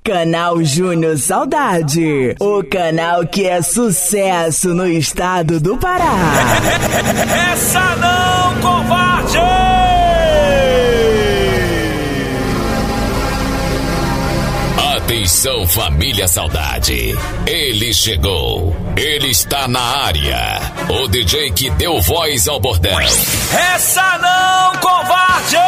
Canal Júnior Saudade, o canal que é sucesso no estado do Pará. Essa não, covarde! Atenção, família Saudade, ele chegou, ele está na área, o DJ que deu voz ao bordel. Essa não, covarde!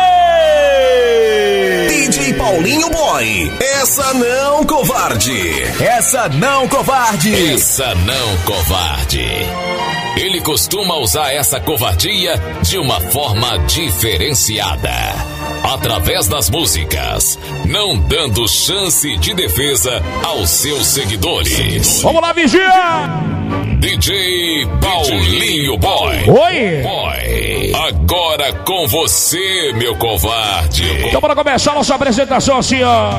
DJ Paulinho Boy, essa não, covarde. Essa não, covarde! Essa não, covarde. Ele costuma usar essa covardia de uma forma diferenciada, através das músicas, não dando chance de defesa aos seus seguidores. Vamos lá, vigia! DJ Paulinho Boy. Oi! Boy. Agora com você, meu covarde. Então bora começar a nossa apresentação assim, ó.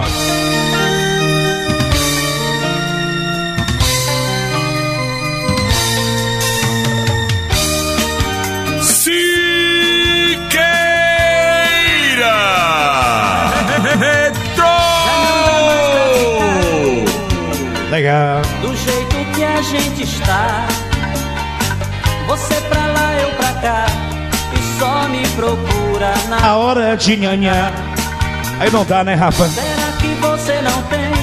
Legal. Do jeito que a gente está, você pra lá, eu pra cá, e só me procura na A hora de nhanhá. Aí não dá, né, Rafa? Será que você não tem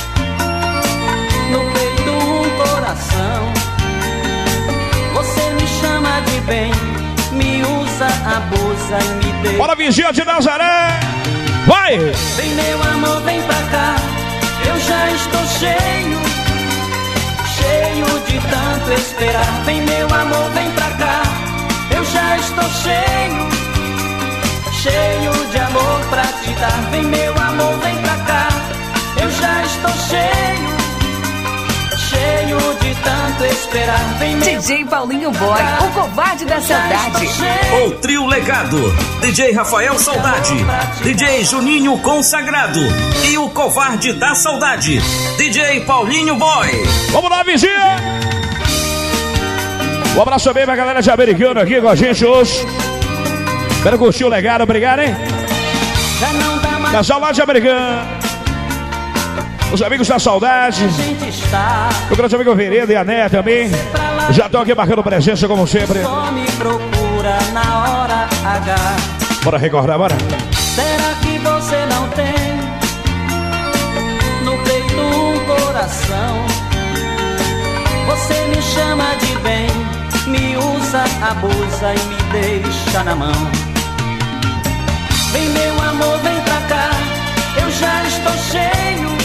no peito um coração? Você me chama de bem, me usa, abusa e me deixa. Bora, vigia de Nazaré! Vai! Vem, meu amor, vem pra cá. Eu já estou cheio de tanto esperar. Vem, meu amor, vem pra cá. Eu já estou cheio de amor pra te dar. Vem, meu amor, vem pra cá. Eu já estou cheio de tanto esperar. Vem, meu DJ Paulinho Boy, o covarde da saudade. O trio legado, DJ Rafael Saudade, DJ Juninho Consagrado e o covarde da saudade, DJ Paulinho Boy. Vamos lá, vigia! Um abraço também pra galera de Americana aqui com a gente hoje. Espero curtir o legado, obrigado, hein? Casal lá de Americana. Os amigos da saudade. O grande amigo Vereda e a Né também. Já estão aqui marcando presença como sempre. Só me procura na hora H. Bora recordar, bora. Será que você não tem no peito um coração? Você me chama de bem, me usa, abusa e me deixa na mão. Vem, meu amor, vem pra cá. Eu já estou cheio.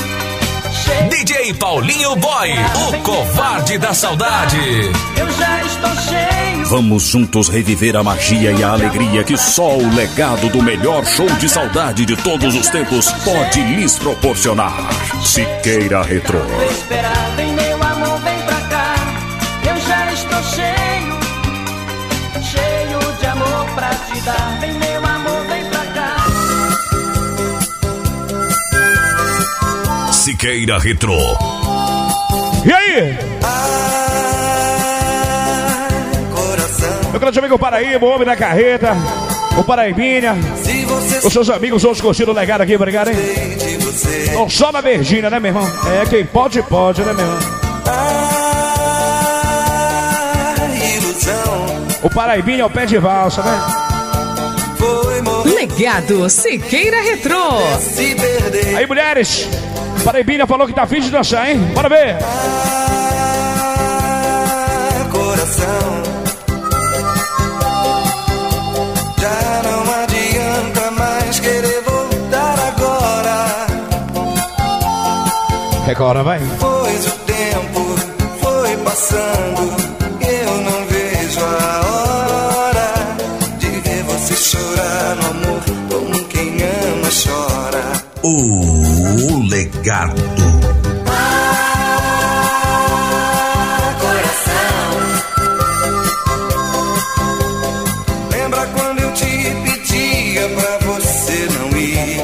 DJ Paulinho Boy, o covarde da saudade. Eu já estou cheio. Vamos juntos reviver a magia e a alegria que só o legado do melhor show de saudade de todos os tempos pode lhes proporcionar. Siqueira Retrô. Vem, meu amor, vem pra cá. Eu já estou cheio de amor pra te dar. Vem, meu amor, vem pra cá. Siqueira Retrô. E aí? Meu grande amigo Paraíba, o homem da carreta, o Paraibinha, os seus amigos hoje curtindo o legado aqui, obrigado, hein? Não só na Virgínia, né, meu irmão? É, quem pode, pode, né, meu irmão? O Paraibinha é o pé de valsa, né? Legado Siqueira Retrô. Aí, mulheres, o Paraibinha falou que tá afim de dançar, hein? Bora ver! Coração, já não adianta mais querer voltar agora. Recorda, vai! Pois o tempo foi passando, eu não vejo a hora de ver você chorar no amor como quem ama chora. O legado. Lembra quando eu te pedia pra você não ir?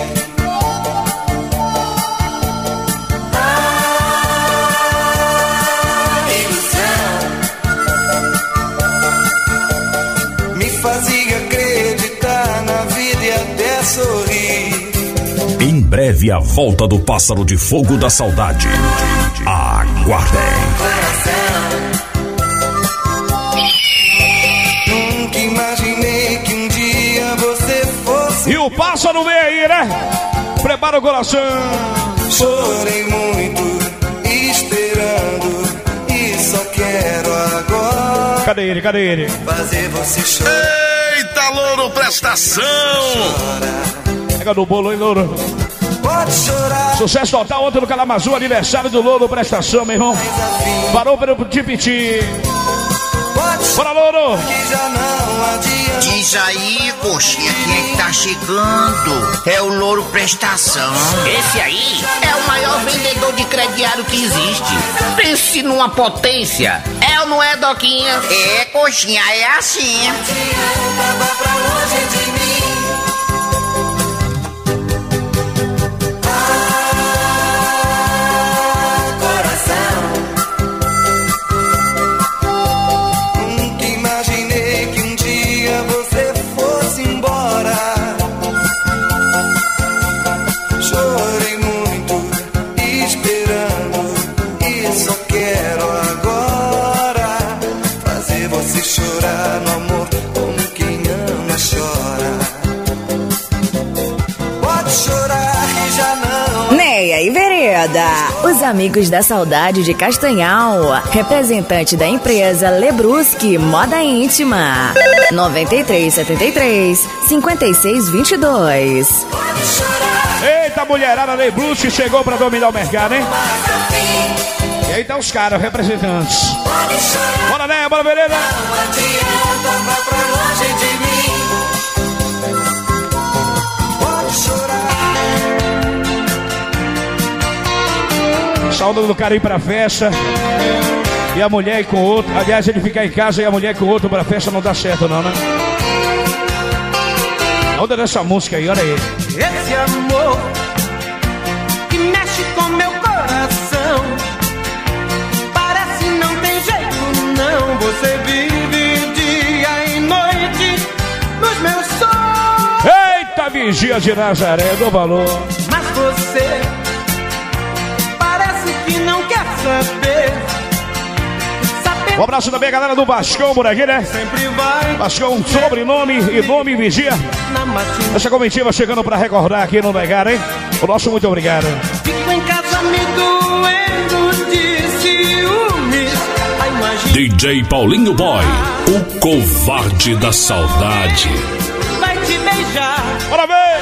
Ilusão me fazia acreditar na vida e até sorrir. Em breve breve a volta do pássaro de fogo da saudade. Aguardem. Nunca imaginei que um dia você fosse. E o pássaro vem aí, né? Prepara o coração. Chorei muito, esperando, e só quero agora. Cadê ele? Cadê ele? Fazer você chorar. Eita, louro, prestação! Pega no bolo, hein, louro? Pode chorar. Sucesso total ontem no Calamazu, aniversário do louro, prestação, meu irmão. Parou pelo Tipiti. Bora, louro! Que já não adianta. Diz aí, coxinha, quem é que tá chegando? É o Louro Prestação. Esse aí é o maior vendedor de crediário que existe. Pense numa potência. É ou não é, Doquinha? É, coxinha, é assim. Tava pra longe de mim. Os amigos da saudade de Castanhal, representante da empresa Lebrusque Moda Íntima, 9373-5622. Eita, mulherada Lebrusque chegou pra dominar o mercado, hein? E aí tá os caras, representantes. Bora, né? Bora, beleza? Não adianta, vai pra longe de mim. Pode chorar. Saudade do cara ir pra festa e a mulher ir com outro. Aliás, ele ficar em casa e a mulher ir com outro pra festa não dá certo, não, né? Olha dessa música aí, olha aí. Esse amor que mexe com meu coração, parece não tem jeito, não. Você vive dia e noite nos meus sonhos. Eita, vigia de Nazaré, dou valor. Mas você que não quer saber. Um abraço também, galera do Bascão por aqui, né? Sempre vai. Bascão, sobrenome e nome Vigia. Essa comitiva chegando pra recordar aqui no Negar, hein? O nosso muito obrigado. Fico em casa me doendo de ciúmes. DJ Paulinho Boy, o covarde da saudade. Vai te beijar. Bora ver!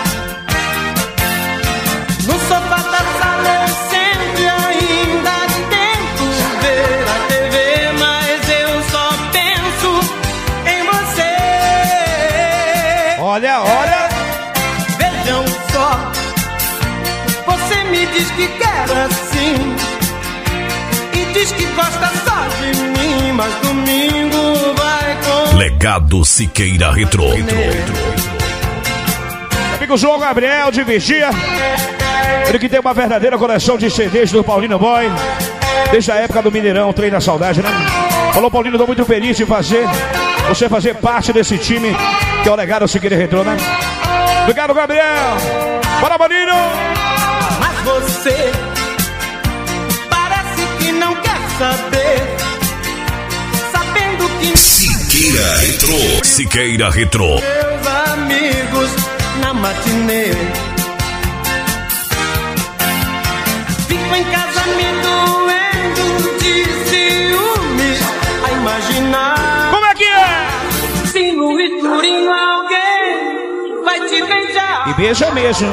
No sofá da sala eu sempre ainda tento ver a TV, mas eu só penso em você. Olha, olha! Vejam só, você me diz que quer assim e diz que gosta só de mim, mas domingo vai com Legado Siqueira Retrô. Amigo João Gabriel de Vigia. Ele que tem uma verdadeira coleção de CDs do Paulinho Boy, desde a época do Mineirão, Trem da Saudade, né? Falou, Paulinho, estou muito feliz de você fazer parte desse time que é o Legado Siqueira Retrô, né? Obrigado, Gabriel! Bora, Maninho! Mas você parece que não quer saber, sabendo que Siqueira Retrô. Siqueira Retrô. meus amigos na matinê. Fico em casa me doendo de ciúmes a imaginar. Como é que é? Se no escurinho alguém vai te beijar. E beija mesmo.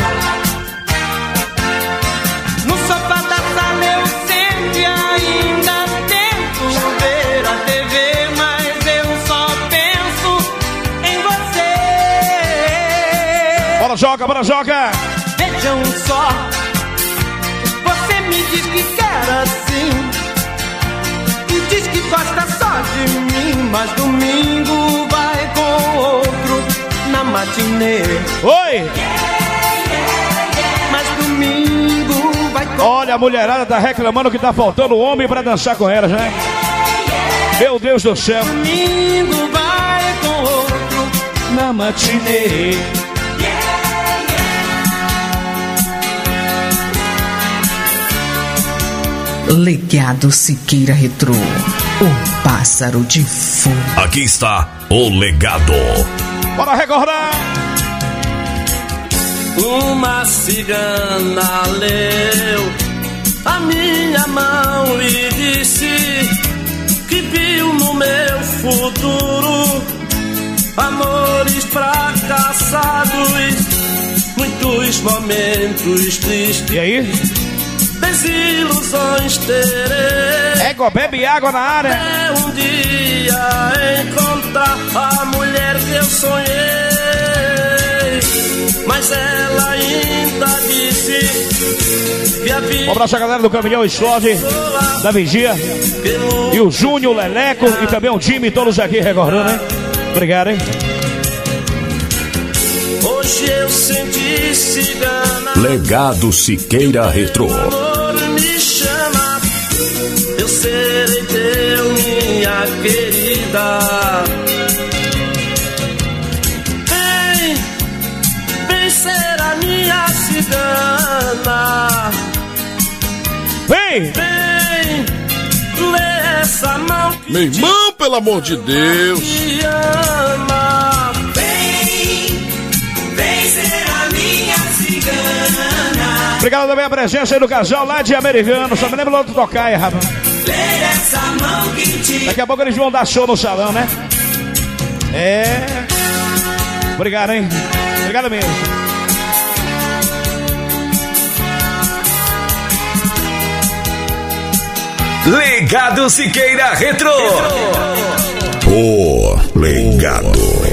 No sofá da sala eu sempre ainda tento ver a TV, mas eu só penso em você. Bora, joga, bora, joga! Vejam só, você me diz que quer assim e diz que gosta só de mim, mas domingo vai com outro na matinê. Oi! Mas domingo vai com... Olha, a mulherada tá reclamando que tá faltando homem pra dançar com elas, né? Meu Deus do céu! Domingo vai com outro Na matinê. Legado Siqueira Retrô, o pássaro de fogo. Aqui está o legado. Bora recordar. Uma cigana leu a minha mão e disse que viu no meu futuro amores fracassados, muitos momentos tristes. E aí? Desilusões terei. Égua, bebe água na área. Até um dia encontrar a mulher que eu sonhei, mas ela ainda disse que a vida. Um abraço a galera do Caminhão Explode, da Vigia. E o Júnior, o Leleco e também o time, todos aqui recordando, hein? Obrigado, hein? Hoje eu senti cigana. Legado Siqueira Retrô. Me chama, eu serei teu, minha querida. Vem ser a minha cigana. Vem lê essa mão que meu irmão, pelo amor de Deus. me ama. Vem ser a minha cigana. Obrigado também a presença aí do casal lá de Americano. Só me lembro do outro tocar aí, rapaz. Essa mão que te... Daqui a pouco eles vão dar show no salão, né? É. Obrigado, hein? Obrigado mesmo. Legado Siqueira Retrô. O legado.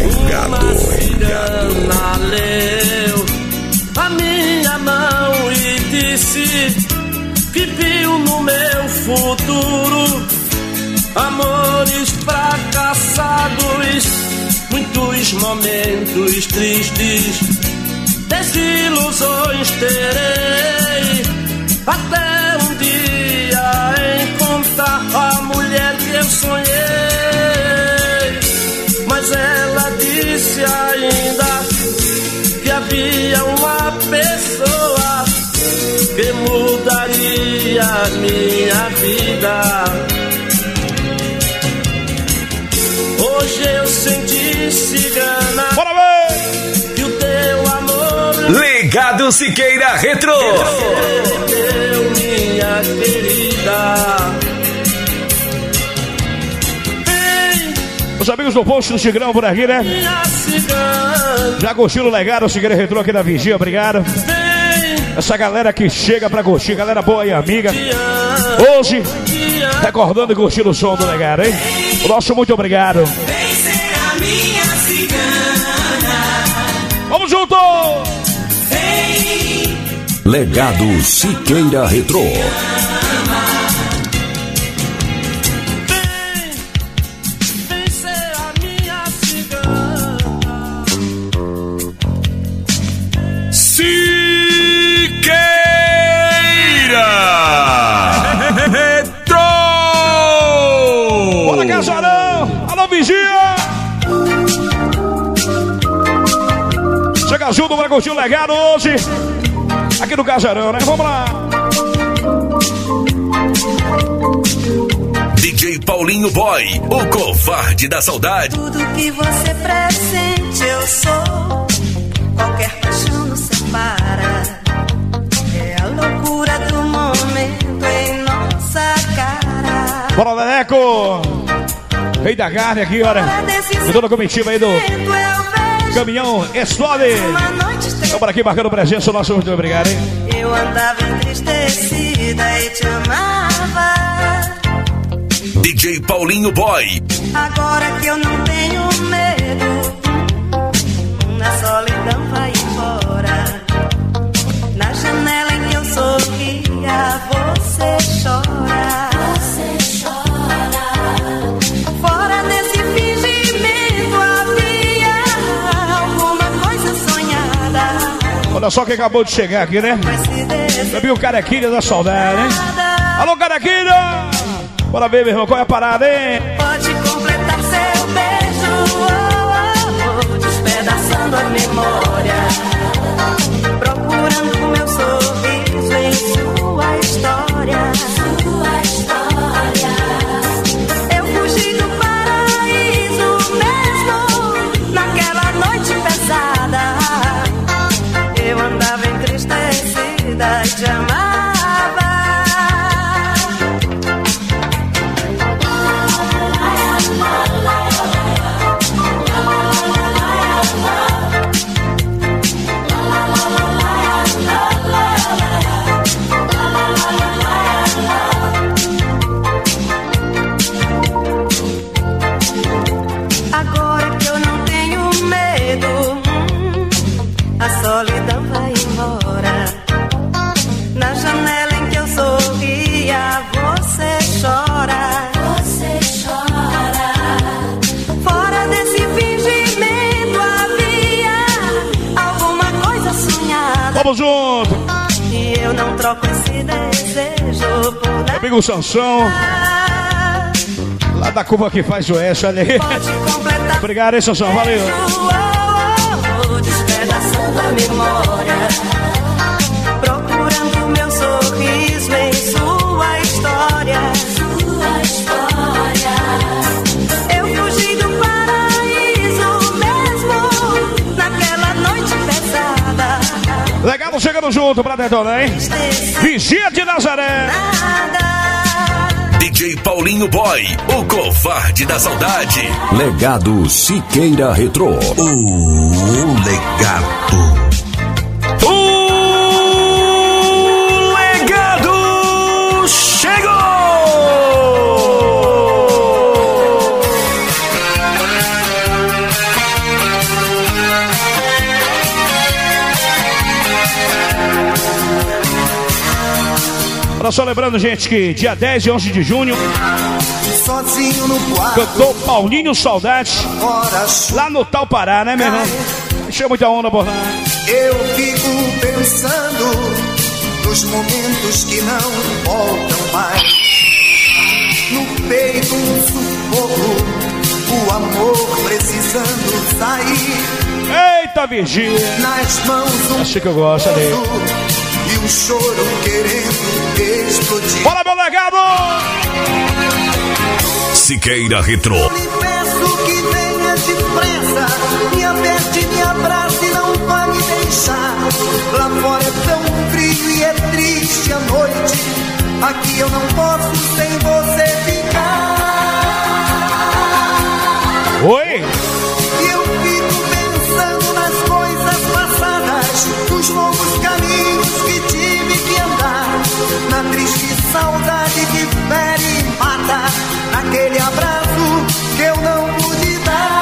Cigana leu a minha mão e disse que viu no meu futuro amores fracassados, muitos momentos tristes, desilusões terei, até um dia encontrar a mulher que eu sonhei, mas ela disse ainda que havia uma pessoa que mudaria a minha vida. Hoje eu senti cigana. Bora ver! Que o teu amor. Legado Siqueira Retrô. Teu, minha querida. Os amigos do Posto do Tigrão por aqui, né? Minha cigana. Já curtiram o legado Siqueira Retrô aqui da Vigia, obrigado. Essa galera que chega pra curtir, galera boa e amiga. Hoje, recordando e curtindo o som do legado, hein? O nosso muito obrigado. Vem ser a minha cigana. Vamos junto! Vem. Legado Siqueira Retrô. Vem ser a minha cigana. Retrô! Bora, Casarão! Alô, Vigia! Chega junto pra curtir o legado hoje. Aqui no Casarão, né? Vamos lá! DJ Paulinho Boy, o covarde da saudade. Tudo que você pressente eu sou. Qualquer paixão nos separa. É a loucura do momento em nossa cara. Bora, Leleco! Rei da carne aqui, olha. De toda a comitiva aí do Caminhão Explode. Estamos aqui marcando presença. Nosso muito obrigado, hein? Eu andava entristecida e te amava. DJ Paulinho Boy. Agora que eu não tenho medo, na solidão vai embora. Na janela em que eu sorria, você chora. Você chora. Fora desse fingimento havia alguma coisa sonhada. Olha só quem acabou de chegar aqui, né? Também o Carequinha da saudade, hein? Alô, Carequinha! Bora ver, meu irmão, qual é a parada, hein? Pode completar seu beijo, despedaçando a memória, procurando o meu sorriso em sua história. vida te amava. Agora que eu não tenho medo, a solidão vai embora. Na janela em que eu sorria, você chora. Você chora. Fora desse fingimento havia alguma coisa sonhada. Vamos junto! E eu não troco esse desejo por nada. Amigo Sansão, lá da Cuba que faz o S, olha aí. Obrigado, hein, Sansão, valeu. Despedaçando a memória, procurando meu sorriso em sua história. Sua história. Eu fugi do paraíso mesmo naquela noite pesada. Legal, chegando junto pra detonar, hein? Vigia de Nazaré. DJ Paulinho Boy, o covarde da saudade. Legado Siqueira Retrô. O legado. O legado chegou! Olha só, lembrando, gente, que dia 10 e 11 de junho sozinho no quarto, cantou Paulinho Saudade lá no Tal Pará, né, meu irmão? Encheu muita onda por lá. Eu fico pensando nos momentos que não voltam mais. No peito um sufoco, o amor precisando sair. Eita, Virgínia! Nas mãos um acho que eu gosto dele. E um choro querendo explodir. Bora, meu legado! Siqueira Retrô. Eu lhe peço que venha depressa, me aperte, me abrace e não vá me deixar. Lá fora é tão frio e é triste a noite, aqui eu não posso sem você ficar. Oi! E eu fico pensando nas coisas passadas, nos longos caminhos que tive que andar, na triste saudade que fere e mata, naquele abraço que eu não pude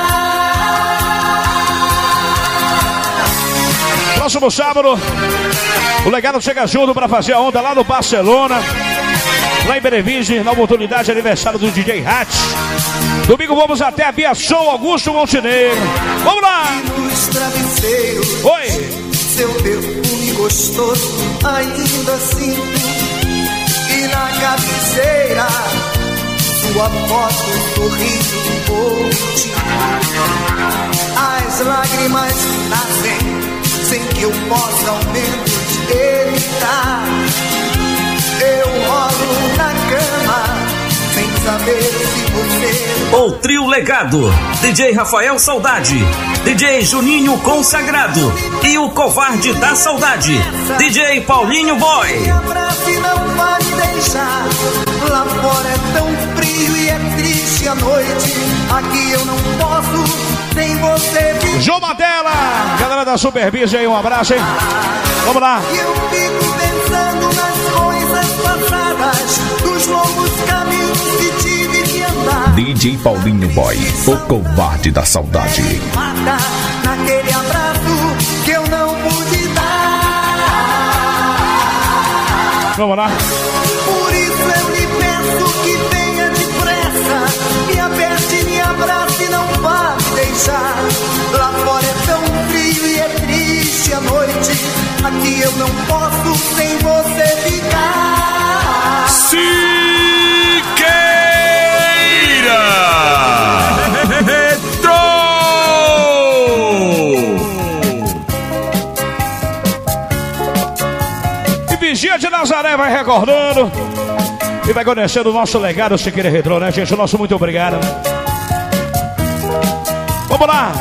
dar. Próximo sábado, o legado chega junto pra fazer a onda lá no Barcelona, lá em Berevise, na oportunidade de aniversário do DJ Hatch. Domingo vamos até a Biação Augusto Montenegro. Vamos lá! Nos travesseiros, oi! Seu perfume gostoso ainda sinto, e na cabeceira sua foto sorrindo por ti. As lágrimas nascem sem que eu possa ao menos evitar. Eu rolo na cama sem saber se você... O trio Legado, DJ Rafael Saudade, DJ Juninho Consagrado e o covarde da saudade, DJ Paulinho Boy. Me abrace, não vai me deixar. Lá fora é tão frio e é triste a noite, aqui eu não posso sem você ficar. João Matela, galera da Superbis aí, um abraço, hein? Vamos lá. E eu fico pensando nas coisas passadas, dos longos caminhos que tive que andar. DJ Paulinho Boy, o covarde da saudade. Mata naquele abraço que eu não pude dar. Vamos lá. Por isso eu lhe peço que venha depressa, me aperte, me abrace e não vá me deixar. Lá fora é tão frio e é triste a noite, aqui eu não posso sem você ficar. Siqueira Retrô. E Vigia de Nazaré vai recordando e vai conhecendo o nosso legado Siqueira Retrô, né, gente? O nosso muito obrigado. Vamos lá.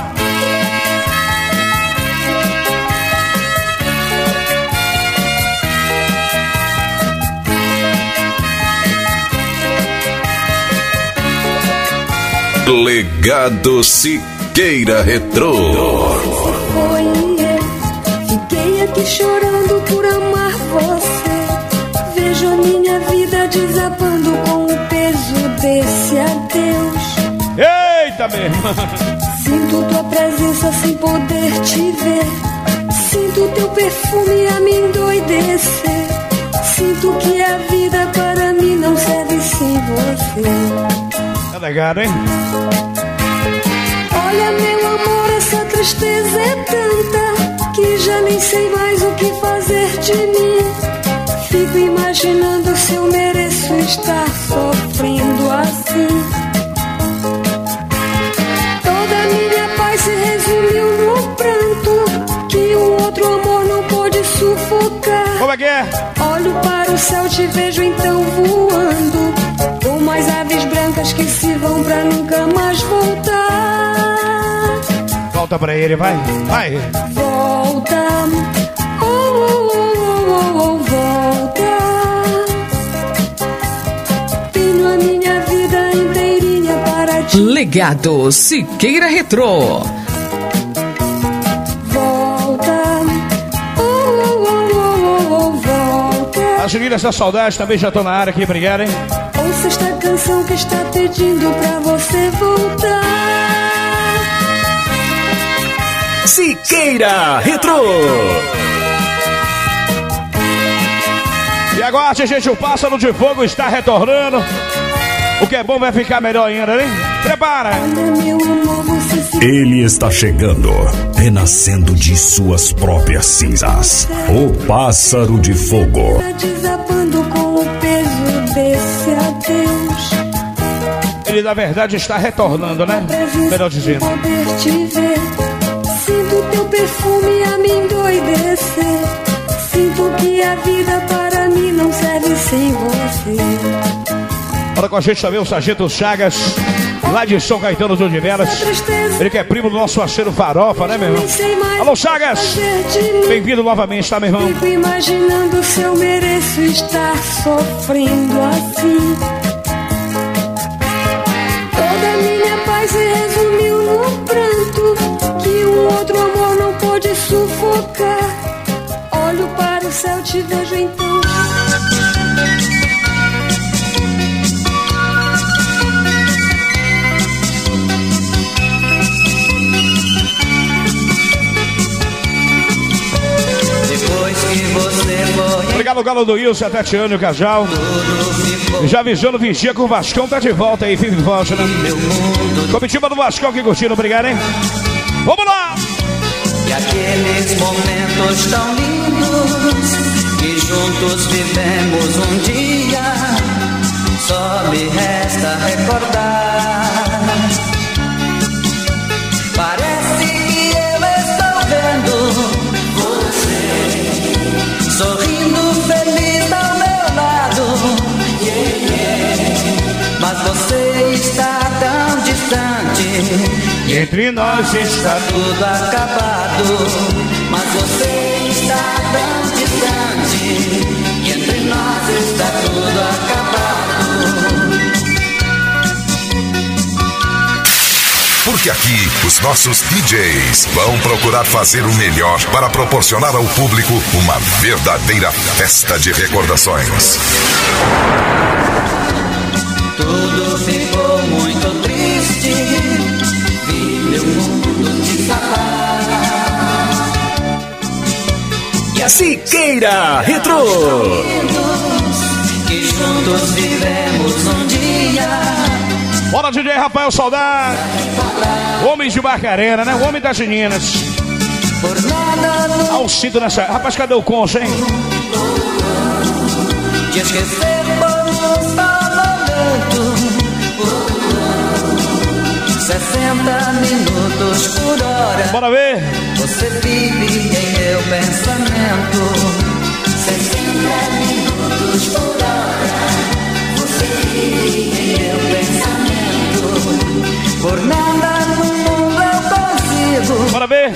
Legado Siqueira Retrô. Foi eu, fiquei aqui chorando por amar você. Vejo a minha vida desabando com o peso desse adeus. Eita, meu irmão! Sinto tua presença sem poder te ver. Sinto teu perfume a me endoidecer. Sinto que a vida para mim não serve sem você. É legal, hein? Olha, meu amor, essa tristeza é tanta que já nem sei mais o que fazer de mim. Fico imaginando se eu mereço estar sofrendo assim. Toda a minha paz se resumiu no pranto que um outro amor não pôde sufocar. Como é que é? Olho para o céu, te vejo então voando, com mais aves brancas que se vão pra nunca mais voltar. Volta pra ele, vai, vai. Volta, oh, oh, oh, oh, oh, volta. Tenho a minha vida inteirinha para ti. Legado Siqueira Retrô. As meninas da saudade também já estão na área aqui, obrigado, hein? Ouça esta canção que está pedindo pra você voltar. Siqueira Retrô. E agora, gente, o Pássaro de Fogo está retornando. O que é bom vai ficar melhor ainda, hein? Prepara! Ele está chegando, renascendo de suas próprias cinzas. O Pássaro de Fogo. Desabando com o peso desse adeus. Ele, na verdade, está retornando, né? Melhor dizendo. Poder te ver. Sinto teu perfume a me endoidecer. Sinto que a vida para mim não serve sem você. Olha com a gente também o Sargento Chagas, lá de São Caetano do Odivelas. Ele que é primo do nosso parceiro Farofa, né, meu irmão? Alô, Chagas! Bem-vindo novamente, tá, meu irmão? Fico imaginando se eu mereço estar sofrendo assim. Toda minha paz se resumiu no pranto que um outro amor não pôde sufocar. Olho para o céu, te vejo então. Obrigado, Galo do Wilson, a Tatiana e o casal. Já avisando, Vigia com o Vascão tá de volta aí, firme e forte, né? Comitiva do Vascão que curtindo, obrigado, hein? Vamos lá! E aqueles momentos tão lindos que juntos vivemos um dia, só me resta recordar. Parece que eu estou vendo você sorrindo feliz ao meu lado, mas você está tão distante. Entre nós está tudo acabado, mas você está tão distante. E entre nós está tudo acabado. Porque aqui os nossos DJs vão procurar fazer o melhor para proporcionar ao público uma verdadeira festa de recordações. Tudo ficou muito triste, vi meu mundo desabar. E Siqueira Retrô. Que juntos vivemos um dia. Bora, DJ Rafael Saudade. Homem de Barcarena, né? O homem das meninas. Alcido nessa. Rapaz, cadê o Concha, hein? Te esquecer por um só momento. 60 minutos por hora. Bora ver. Você vive em meu pensamento. 60 minutos por hora. Você vive em meu pensamento. Por nada no mundo eu consigo. Bora ver.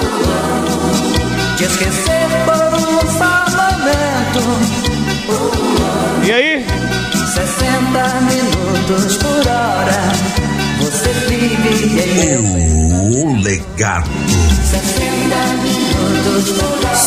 Te esquecer por um só momento. E aí? 60 minutos por hora. Você vive O legado. 60 minutos por hora.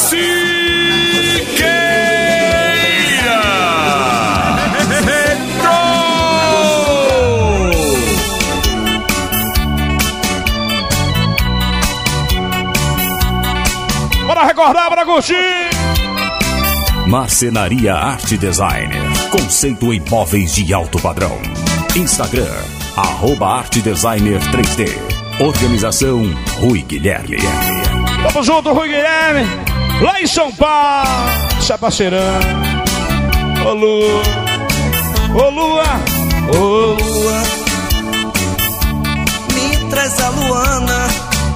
Bora recordar, bora curtir! Marcenaria Arte Designer. Conceito em móveis de alto padrão. Instagram, @artedesigner3D. Organização Rui Guilherme. Tamo junto, Rui Guilherme. Lá em São Paulo. Essa parceirão. Ô Lua. Ô Lua. Ô Lua. Me traz a Luana.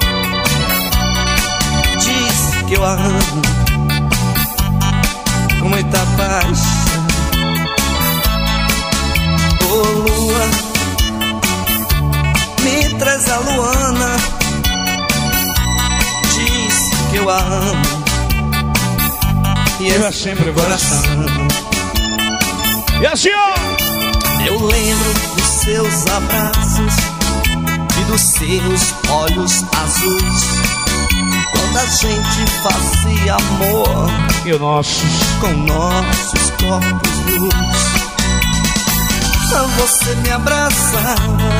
Diz que eu a amo com muita paixão. Ô Lua, me traz a Luana. Diz que eu a amo e é sempre o coração. E assim, ó. Eu lembro dos seus abraços e dos seus olhos azuis, quando a gente fazia amor e o nosso com nossos corpos nus. Você me abraçava,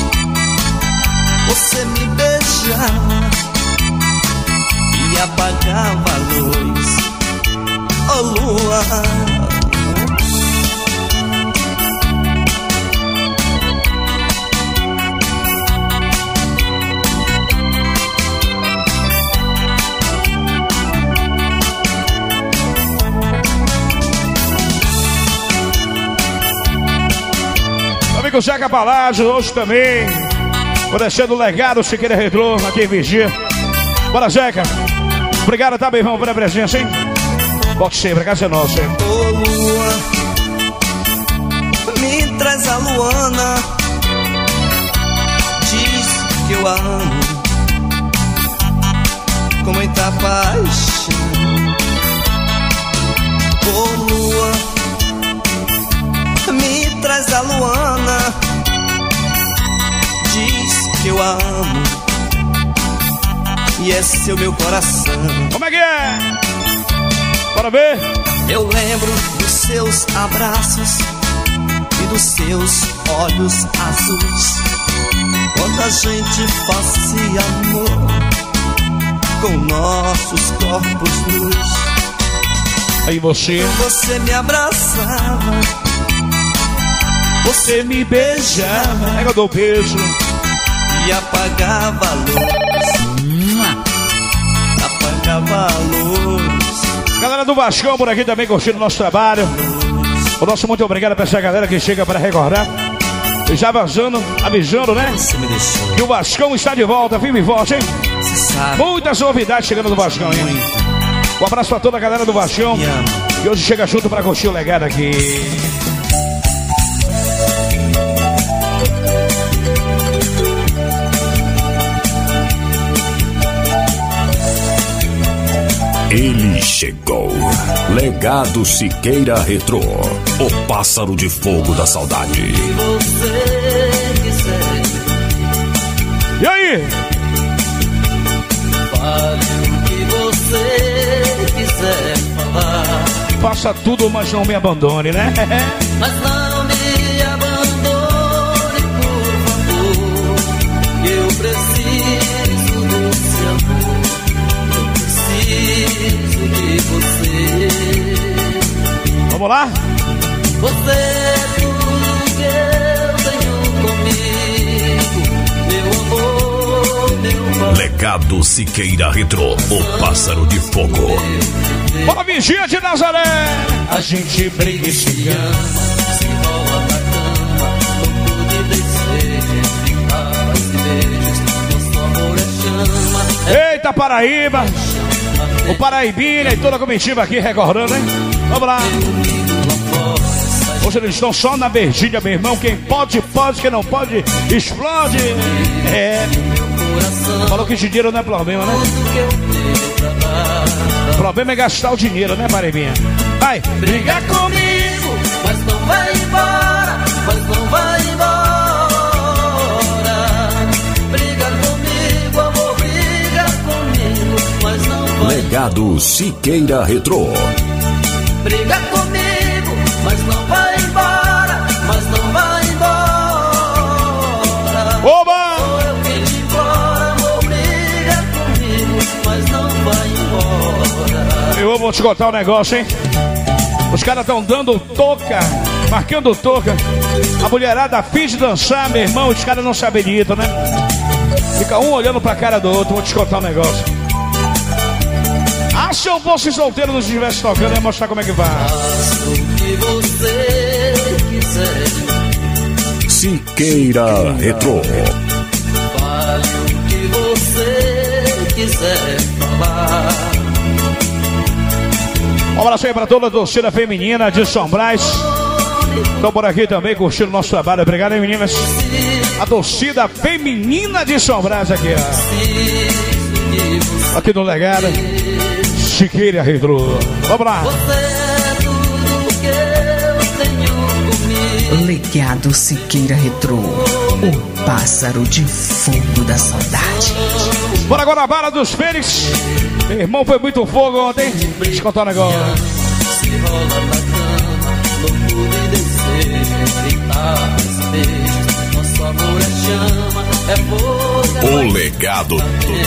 você me beijava e apagava a luz. Oh Lua, amigo Zeca Palácio, hoje também. Vou deixando o legado, Siqueira Retrô, aqui em Vigia. Bora, Zeca. Obrigado, tá, meu irmão, pela presença, hein? Volte sempre, a casa é nossa, hein? Ô Lua, me traz a Luana. Diz que eu a amo com muita paixão. Ô Lua, me traz a Luana. Diz que eu a amo e esse é o meu coração. Como é que é? Bora ver. Eu lembro dos seus abraços e dos seus olhos azuis, quando a gente fazia amor com nossos corpos nus. Aí você me abraçava, você me beijava, pega do beijo e apagava a luz. Apagava a luz. Galera do Vascão por aqui também curtindo o nosso trabalho. O nosso muito obrigado pra essa galera que chega para recordar. E já avisando, né? Que o Vascão está de volta, firme e forte, hein? Muitas novidades chegando do Vascão, hein? Um abraço pra toda a galera do Vascão. E hoje chega junto pra curtir o legado aqui. Ele chegou. Legado Siqueira Retrô. O pássaro de fogo da saudade. E aí? Fale o que você quiser falar. Faça tudo, mas não me abandone, né? Mas não me abandone, por favor. Eu preciso desse amor. Preciso de você. Vamos lá? Você é tudo que eu tenho comigo. Meu amor, meu pai. Legado Siqueira Retrô, o pássaro de fogo. Bora, Vigia de Nazaré. A gente briga e se ama. Se rola na cama, com tudo e desejo. Entre palavras e beijos, nosso amor é chama. Eita, Paraíba. O Paraibina e toda a comitiva aqui recordando, hein? Vamos lá. Hoje eles estão só na verdinha, meu irmão. Quem pode, pode. Quem não pode, explode. É. Falou que dinheiro não é problema, né? O problema é gastar o dinheiro, né, Paraibinha? Vai. Briga comigo, mas não vai embora. Mas não vai embora. Legado Siqueira Retrô. Briga comigo, mas não vai embora, mas não vai embora. Oba! Sou eu quem te implora, amor, briga comigo, mas não vai embora. Eu vou te contar um negócio, hein? Os caras estão dando toca, marcando toca. A mulherada finge dançar, meu irmão, os caras não se habilitam, né? Fica um olhando pra cara do outro, vou te contar um negócio. Ah, se eu fosse solteiro não estivesse tocando, eu ia mostrar como é que vai. Faça o que você quiser. Siqueira Retrô. Fale o que você quiser falar. Um abraço aí pra toda a torcida feminina de São Brás. Estão por aqui também curtindo o nosso trabalho. Obrigado, hein, meninas? A torcida feminina de São Brás aqui, ó. Aqui no Legado Siqueira Retrô. Vamos lá. Legado Siqueira Retrô. O pássaro de fogo da saudade. Bora agora a bala dos Fênix. Meu irmão, foi muito fogo ontem. Deixa eu contar um negócio. Se rola na cama, loucura e desejo, gritar, beijos. Nosso amor é chama, é fogo. O legado.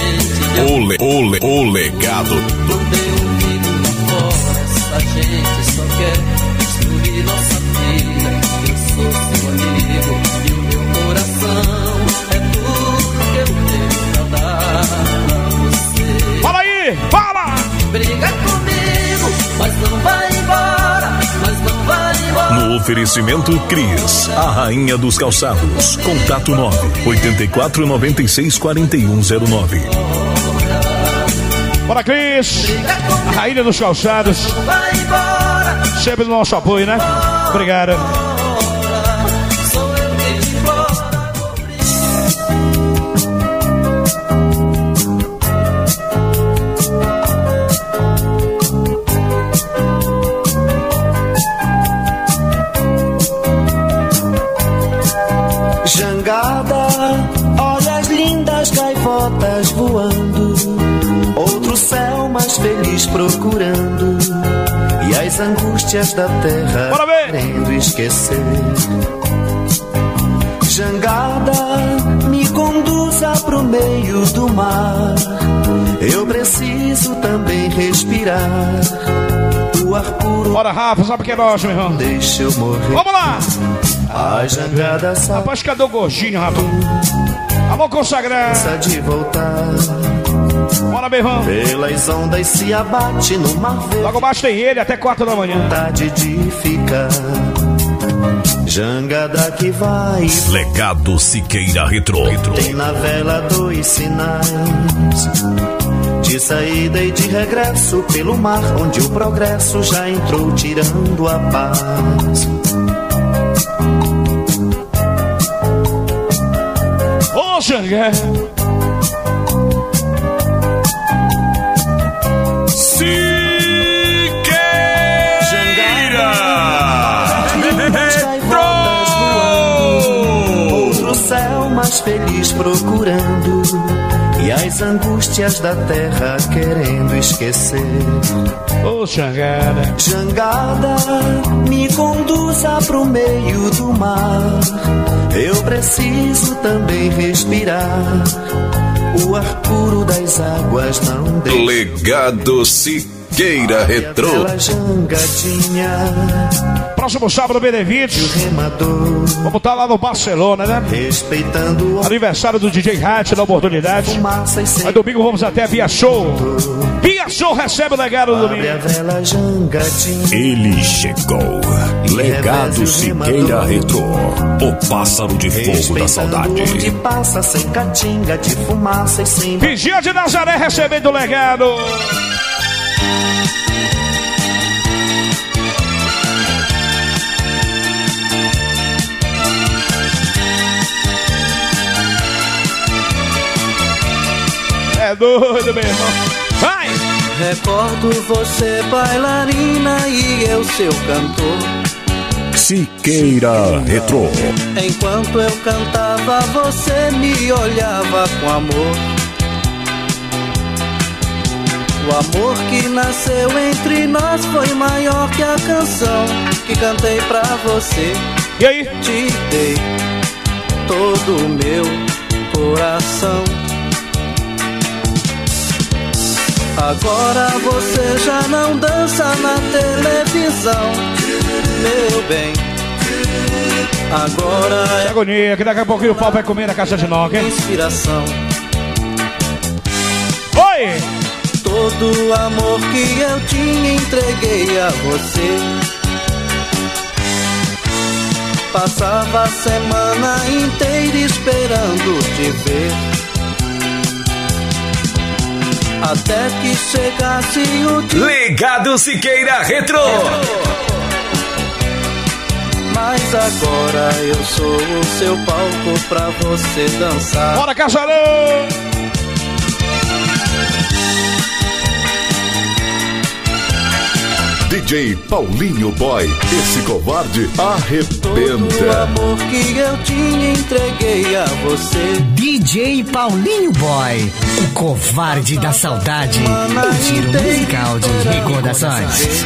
O legado. Não tem ouvido lá fora, essa gente só quer destruir nossa vida. Eu sou seu amigo e o meu coração é tudo que eu tenho pra dar pra você. Fala aí, fala! Briga comigo, mas não vai embora, mas não vai embora. No oferecimento Cris, a rainha dos calçados. Contato 984964109. Bora, Cris! A rainha dos calçados. Sempre no nosso apoio, né? Obrigado. Jangada, olha as lindas gaivotas voando, outro céu mais feliz procurando, e as angústias da terra querendo esquecer. Jangada, me conduza pro meio do mar, eu preciso também respirar o ar puro. Bora, Rafa, sabe o que é nós, meu irmão? Deixa eu morrer. Vamos lá! A jangada sabe. Rapaz, cadê o gordinho, rapaz? Alô, consagrado. De voltar. Bora, meu irmão. Pelas ondas se abate no mar verde. Logo abaixo tem ele até 4 da manhã. Vontade de ficar. Jangada que vai. Legado Siqueira Retrô. Tem na vela 2 sinais de saída e de regresso pelo mar, onde o progresso já entrou tirando a paz. Ô, Xangé! Siqueira! Outro céu mais feliz procurando, e as angústias da terra querendo esquecer. Ô, Xangada! Jangada, me conduza pro meio do mar, eu preciso também respirar o ar puro das águas, não deixe. Legado Siqueira Retrô. Próximo sábado, Benevite. Vamos estar lá no Barcelona, né? Respeitando aniversário do DJ Hatch, da oportunidade. Aí domingo vamos até a Via Show. Via Show recebe o legado do domingo. Ele chegou. Legado Siqueira Retrô. O pássaro de fogo da saudade. Onde passa sem catinga de fumaça e sem. Vigia de Nazaré recebendo o legado. É doido, meu irmão. Vai! Recordo você bailarina e eu seu cantor. Siqueira Retrô. Enquanto eu cantava, você me olhava com amor. O amor que nasceu entre nós foi maior que a canção que cantei pra você. E aí? Te dei todo o meu coração. Agora você já não dança na televisão, meu bem. Agora é agonia, que daqui a pouquinho o pau vai comer na caixa de noca, hein? Inspiração. Oi! Todo o amor que eu tinha entreguei a você. Passava a semana inteira esperando te ver, até que chegasse o dia. Legado Siqueira Retro. Mas agora eu sou o seu palco pra você dançar. Bora, Casarão! DJ Paulinho Boy, esse covarde arrebenta. Todo o amor que eu tinha entreguei a você. DJ Paulinho Boy, o covarde da saudade. O giro musical de recordações.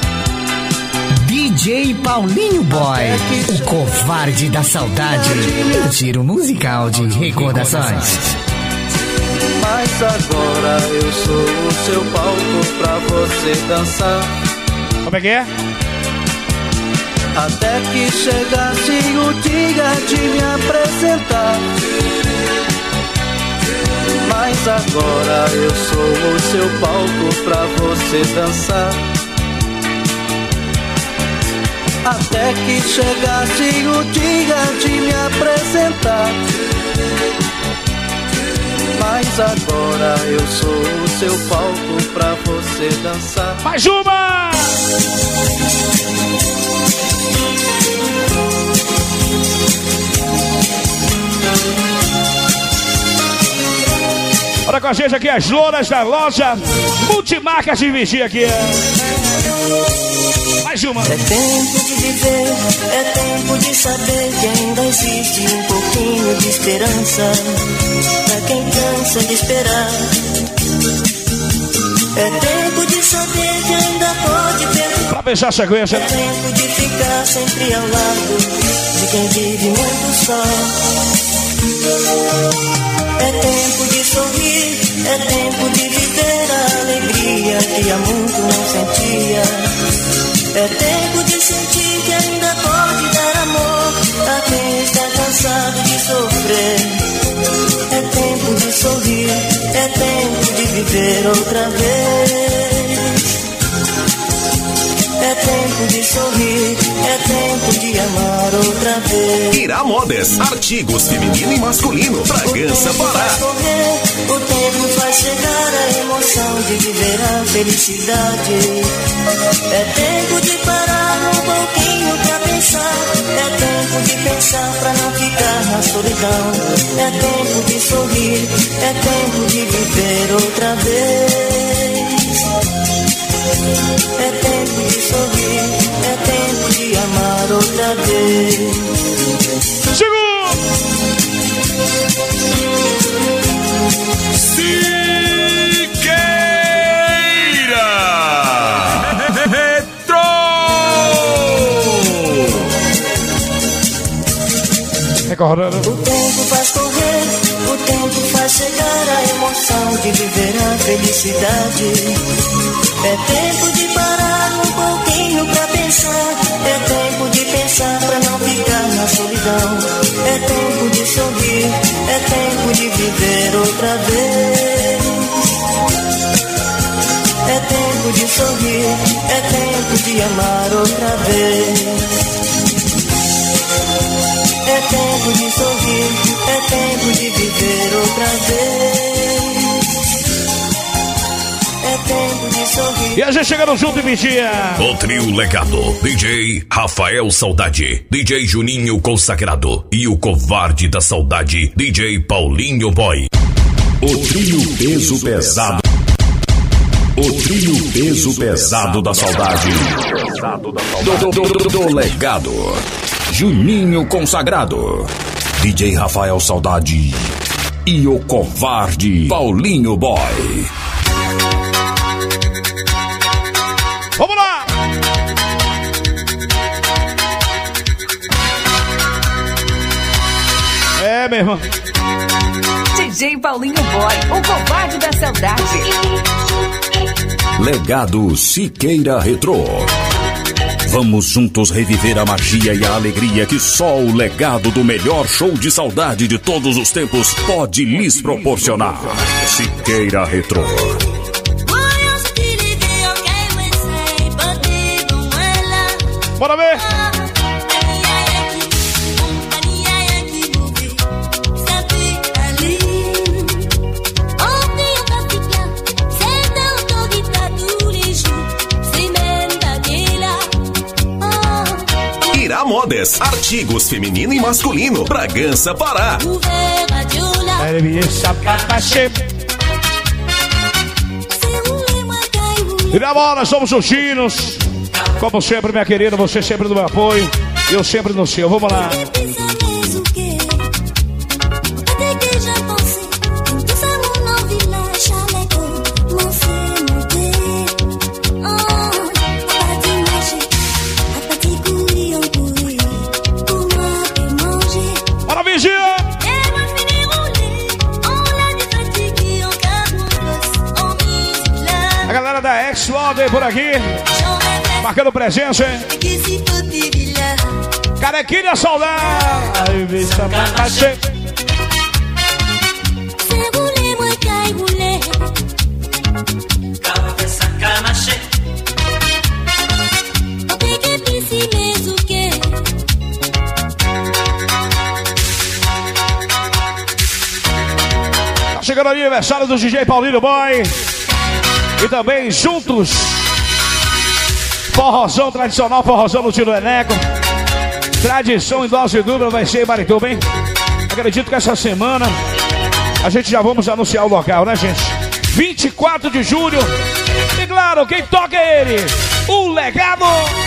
DJ Paulinho Boy, o covarde da saudade. O giro musical de recordações. Mas agora eu sou o seu palco pra você dançar. Como é que é? Até que chegasse o dia de me apresentar. Mas agora eu sou o seu palco pra você dançar. Até que chegasse o dia de me apresentar. Mas agora eu sou o seu palco pra você dançar. Mais uma! Olha com a gente aqui as louras da loja Multimarcas de Vigia aqui. Mais uma. É tempo de viver, é tempo de saber que ainda existe um pouquinho de esperança pra quem cansa de esperar. É tempo de saber que ainda pode perdoar. Pra pensar a sequência. É tempo de ficar sempre ao lado de quem vive muito só. É tempo de sorrir, é tempo de viver a alegria que há muito não sentia. É tempo de sentir que ainda pode dar amor a quem está cansado de sofrer. É tempo de sorrir, é tempo de viver outra vez. É tempo de sorrir, é tempo de amar outra vez. Irá Modas, artigos feminino e masculino, Bragança, Pará. O tempo faz chegar a emoção de viver a felicidade. É tempo de parar um pouquinho pra pensar. É tempo de pensar pra não ficar na solidão. É tempo de sorrir, é tempo de viver outra vez. É tempo de sorrir, é tempo de amar outra vez. Siqueira Retro. Recordando. O tempo faz correr, o tempo faz chegar a emoção de viver a felicidade. É tempo de parar um pouquinho pra pensar. É tempo de pensar pra não ficar na solidão. É tempo de sorrir, é tempo de viver outra vez. É tempo de sorrir, é tempo de amar outra vez. É tempo de sorrir, é tempo de viver outra vez. É tempo de sorrir. E a gente chegando junto em Vigia. O trio Legado, DJ Rafael Saudade, DJ Juninho Consagrado e o covarde da saudade, DJ Paulinho Boy. O trio peso pesado. O trio peso pesado da saudade. Do Legado. Juninho Consagrado, DJ Rafael Saudade e o covarde Paulinho Boy. É, meu irmão. DJ Paulinho Boy, o covarde da saudade. Legado Siqueira Retrô. Vamos juntos reviver a magia e a alegria que só o legado do melhor show de saudade de todos os tempos pode lhes proporcionar. Siqueira Retrô. Bora ver! Irá Modas, artigos feminino e masculino, Bragança, Pará. Irá Modas, somos os chinos. Como sempre, minha querida, você sempre no meu apoio, eu sempre no seu. Vamos lá. Bora, vigia! A galera da X-Loader por aqui. Marcando presença, hein? Carequinha saudade. Tá chegando o aniversário do DJ Paulinho Boy. E também juntos. Forrozão tradicional, forrozão no Tiro Eneco. Tradição em dose dupla vai ser em Marituba, hein? Acredito que essa semana a gente já vamos anunciar o local, né, gente? 24 de julho. E claro, quem toca é ele, o Legado.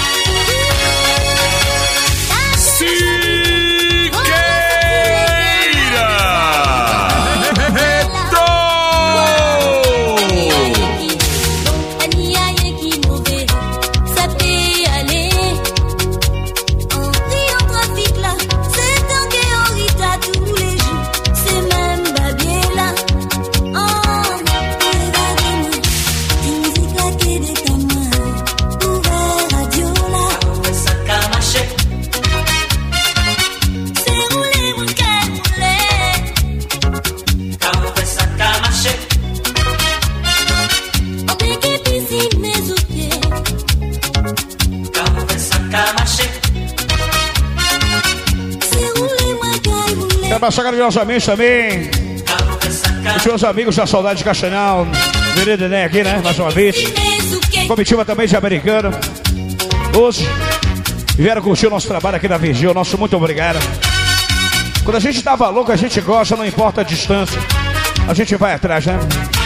Pra chegar meus amigos também, os meus amigos da Saudade de Castanhal, Veredo Enem aqui, né? Mais uma vez. Comitiva também de Americana. Hoje vieram curtir o nosso trabalho aqui na Virgínia. Nosso muito obrigado. Quando a gente tava louco, a gente gosta, não importa a distância. A gente vai atrás, né?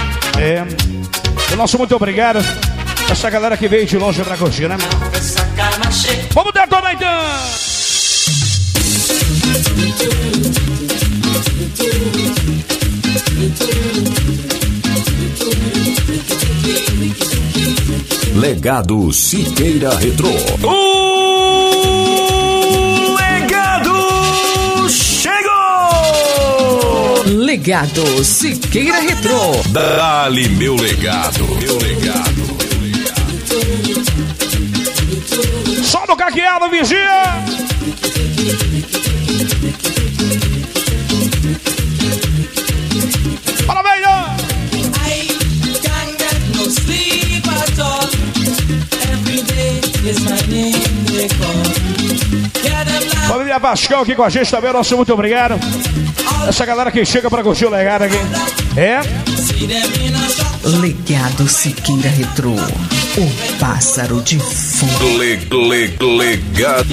O nosso muito obrigado. Essa galera que veio de longe pra curtir, né? Vamos detonar então! Legado Siqueira Retrô. O legado chegou! Legado Siqueira Retrô. Dá-lhe meu legado. Só no caqueado, vigia! Parabéns! Família Vascão aqui com a gente também, nosso muito obrigado. Essa galera que chega pra curtir o legado aqui. Legado Siqueira Retrô, o pássaro de fundo. Legado.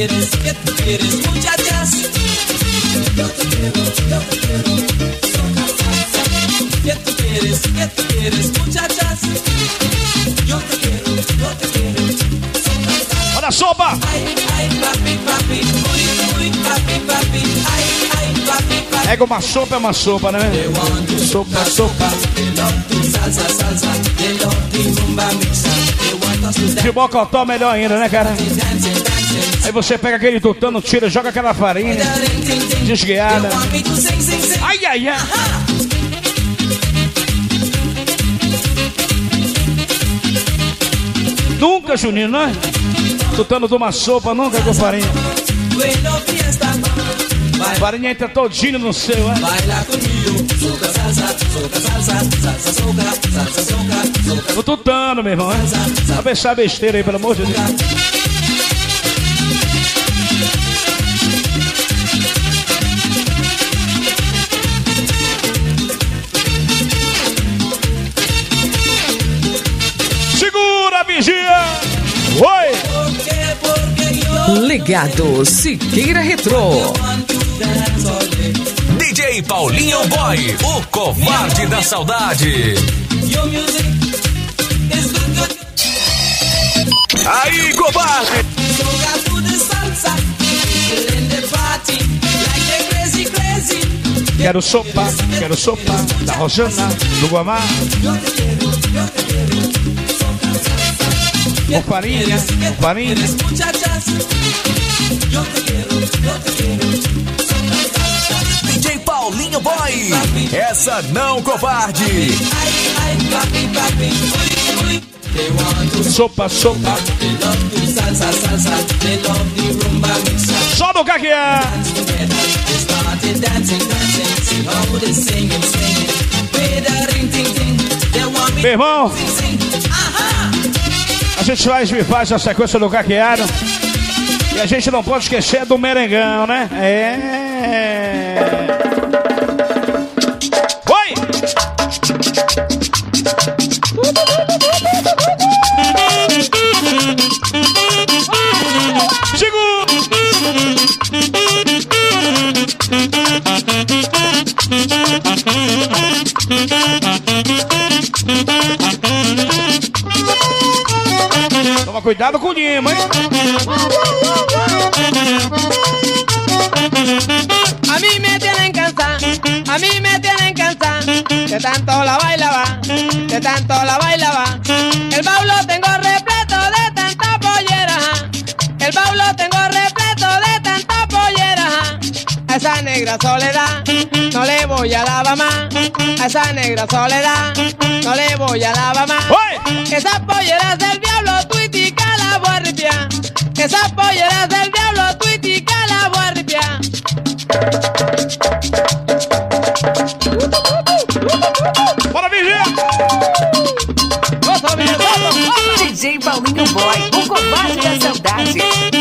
Olha a sopa! É uma sopa, né? Sopa. De Bocotó melhor ainda, né, cara? Aí você pega aquele tutano, tira, joga aquela farinha desguiada. Ai, ai, ai. Nunca, Juninho, não é? Tutano de uma sopa, nunca com farinha. Farinha entra todinho no seu, é? No tutano, meu irmão, é? Vai pensar besteira aí, pelo amor de Deus. Segura, vigia! Oi! Legado Siqueira Retrô. DJ Paulinho Boy, o covarde da saudade. Aí, covarde! Quero sopa da Rosana, do Guamá. Com farinha. DJ Paulinho Boy, essa não, covarde. Sopa. Só no caquear. Meu irmão, a gente faz a sequência do caqueado. E a gente não pode esquecer do merengão, né? Oi! Segura! Toma cuidado com o Lima, hein? A mí me tienen cansada, de tanto la bailaba, El baúl lo tengo repleto de tanta pollera, A esa negra soledad no le voy a lavar más, no le voy a lavar más. Esas polleras del diablo, tuitica la voy a ripiar. Esas polleras del diablo, tuitica la voy a ripiar. Bora, vigia! DJ Paulinho Boy, o covarde da saudade.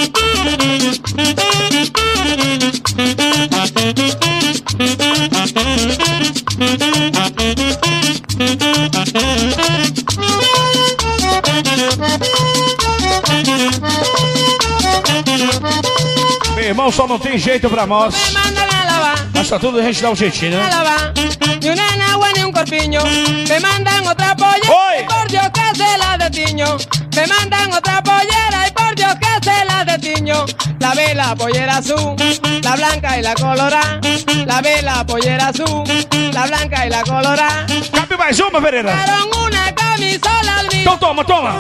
Meu irmão, só não tem jeito pra nós. Mas tá tudo a gente dá um jeitinho, né? Ni una enagua ni un corpiño. Me mandan otra pollera y por Dios que se la detiño. Me mandan otra pollera y por Dios que se la detiño. La ve la pollera azul, la blanca y la colorada. La ve la pollera azul, la blanca y la colorada. Cabe mais uma, Pereira. Daron una camisola al Então toma.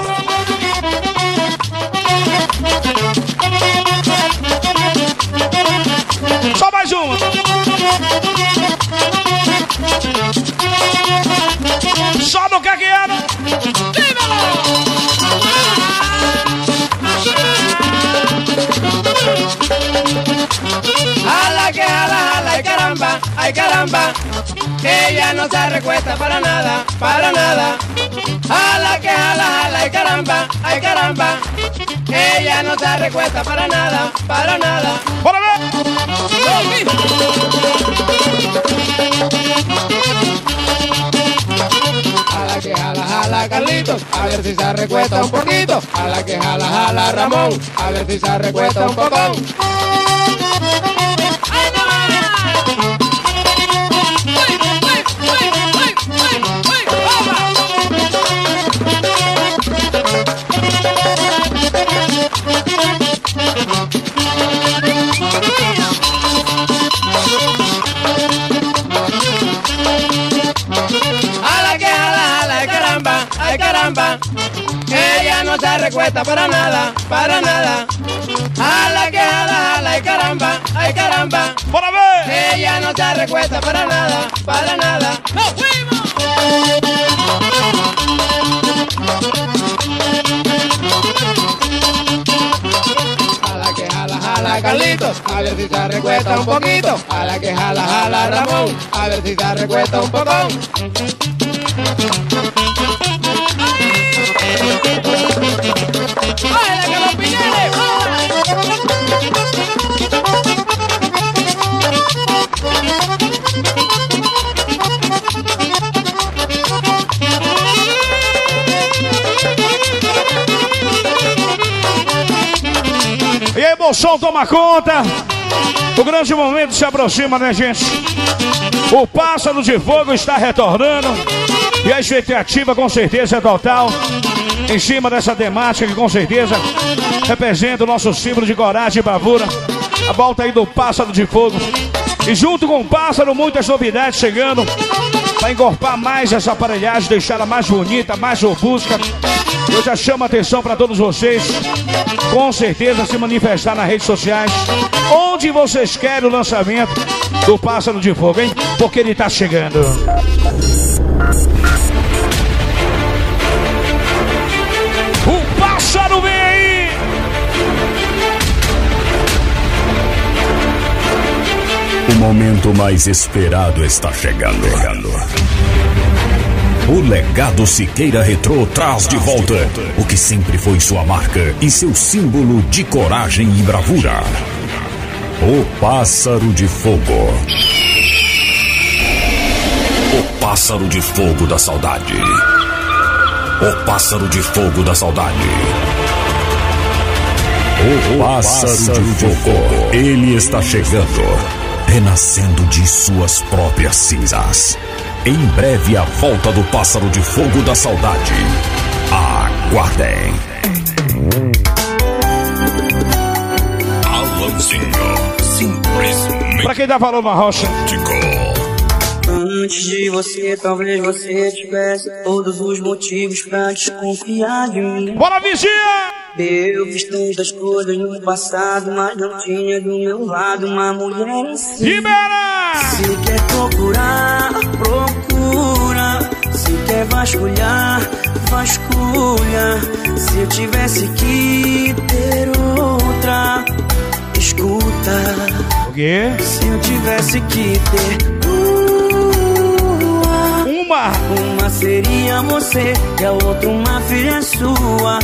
Só mais uma. Só no cagueiro. Jala que jala, ay caramba, ella no se recuesta para nada. Jala que jala, ay caramba, ella no se recuesta para nada. Bora ver! Jala que jala Carlitos, a ver si se recuesta un poquito. Jala que jala Ramón, a ver si se recuesta un poco. Ay caramba, ella no se recuesta para nada. Jala ay caramba. ¡Bora ver! Ella no se recuesta para nada, para nada. ¡Nos fuimos! Jala que jala, jala Carlitos, a ver si se recuesta un poquito. Jala que jala, jala Ramón, a ver si se recuesta un poco. ¡Bájale que los piñales! E a emoção toma conta. O grande momento se aproxima, né, gente? O Pássaro de Fogo está retornando. E a expectativa com certeza é total. Em cima dessa temática que com certeza representa o nosso símbolo de coragem e bravura. A volta aí do Pássaro de Fogo. E junto com o Pássaro, muitas novidades chegando para encorpar mais essa aparelhagem, deixá-la mais bonita, mais robusta. Eu já chamo a atenção para todos vocês, com certeza se manifestar nas redes sociais, onde vocês querem o lançamento do Pássaro de Fogo, hein? Porque ele tá chegando. O Pássaro vem aí! O momento mais esperado está chegando. O Legado Siqueira Retrô traz de volta o que sempre foi sua marca e seu símbolo de coragem e bravura. O Pássaro de Fogo. O Pássaro de Fogo da Saudade. O Pássaro de Fogo da Saudade. O Pássaro de Fogo. Ele está chegando, renascendo de suas próprias cinzas. Em breve a volta do Pássaro de Fogo da Saudade. Aguardem. Alanzinho, simplesmente. Pra quem dá valor na rocha. Antes de você, talvez você tivesse todos os motivos pra desconfiar de mim. Bora, vigia! Eu fiz tantas coisas no passado, mas não tinha do meu lado uma mulher assim. Libera! Se quer procurar, procura. Se quer vasculhar, vasculha. Se eu tivesse que ter outra, escuta. O quê? Se eu tivesse que ter uma seria você e a outra uma filha sua.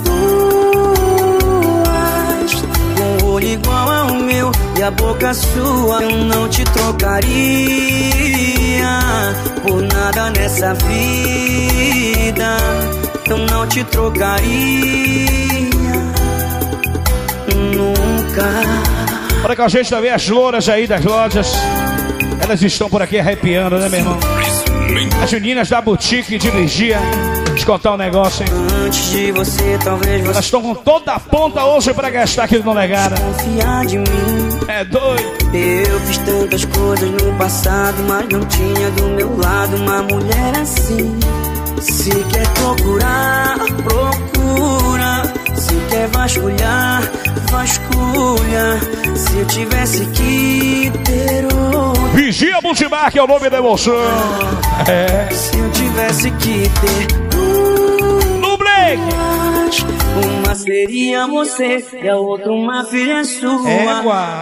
Com o olho igual ao meu e a boca sua. Eu não te trocaria por nada nessa vida. Eu não te trocaria nunca. Olha com a gente também as louras aí das lojas. Elas estão por aqui arrepiando, né, meu irmão? As meninas da boutique de vigia. Deixa eu contar um negócio, hein? Antes de você, talvez você. Elas estão com toda a ponta hoje pra gastar aqui no Legado. Confiar de mim. É doido. Eu fiz tantas coisas no passado, mas não tinha do meu lado uma mulher assim. Se quer procurar, procura. Se quer vasculhar, vasculha. Se eu tivesse que ter outra. Vigia Multimark é o nome da emoção. É. Se eu tivesse que ter no break. Uma seria você e a outra uma filha sua. Égua.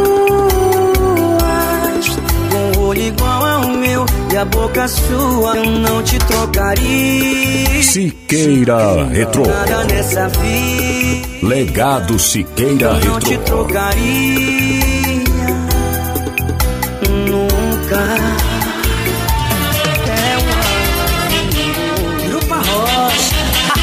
Com o olho igual ao meu e a boca sua. Eu não te trocaria. Siqueira Retrô. Nada nessa vida. Legado Siqueira Retrô. Eu não te trocaria nunca. É uma Grupo Rocha.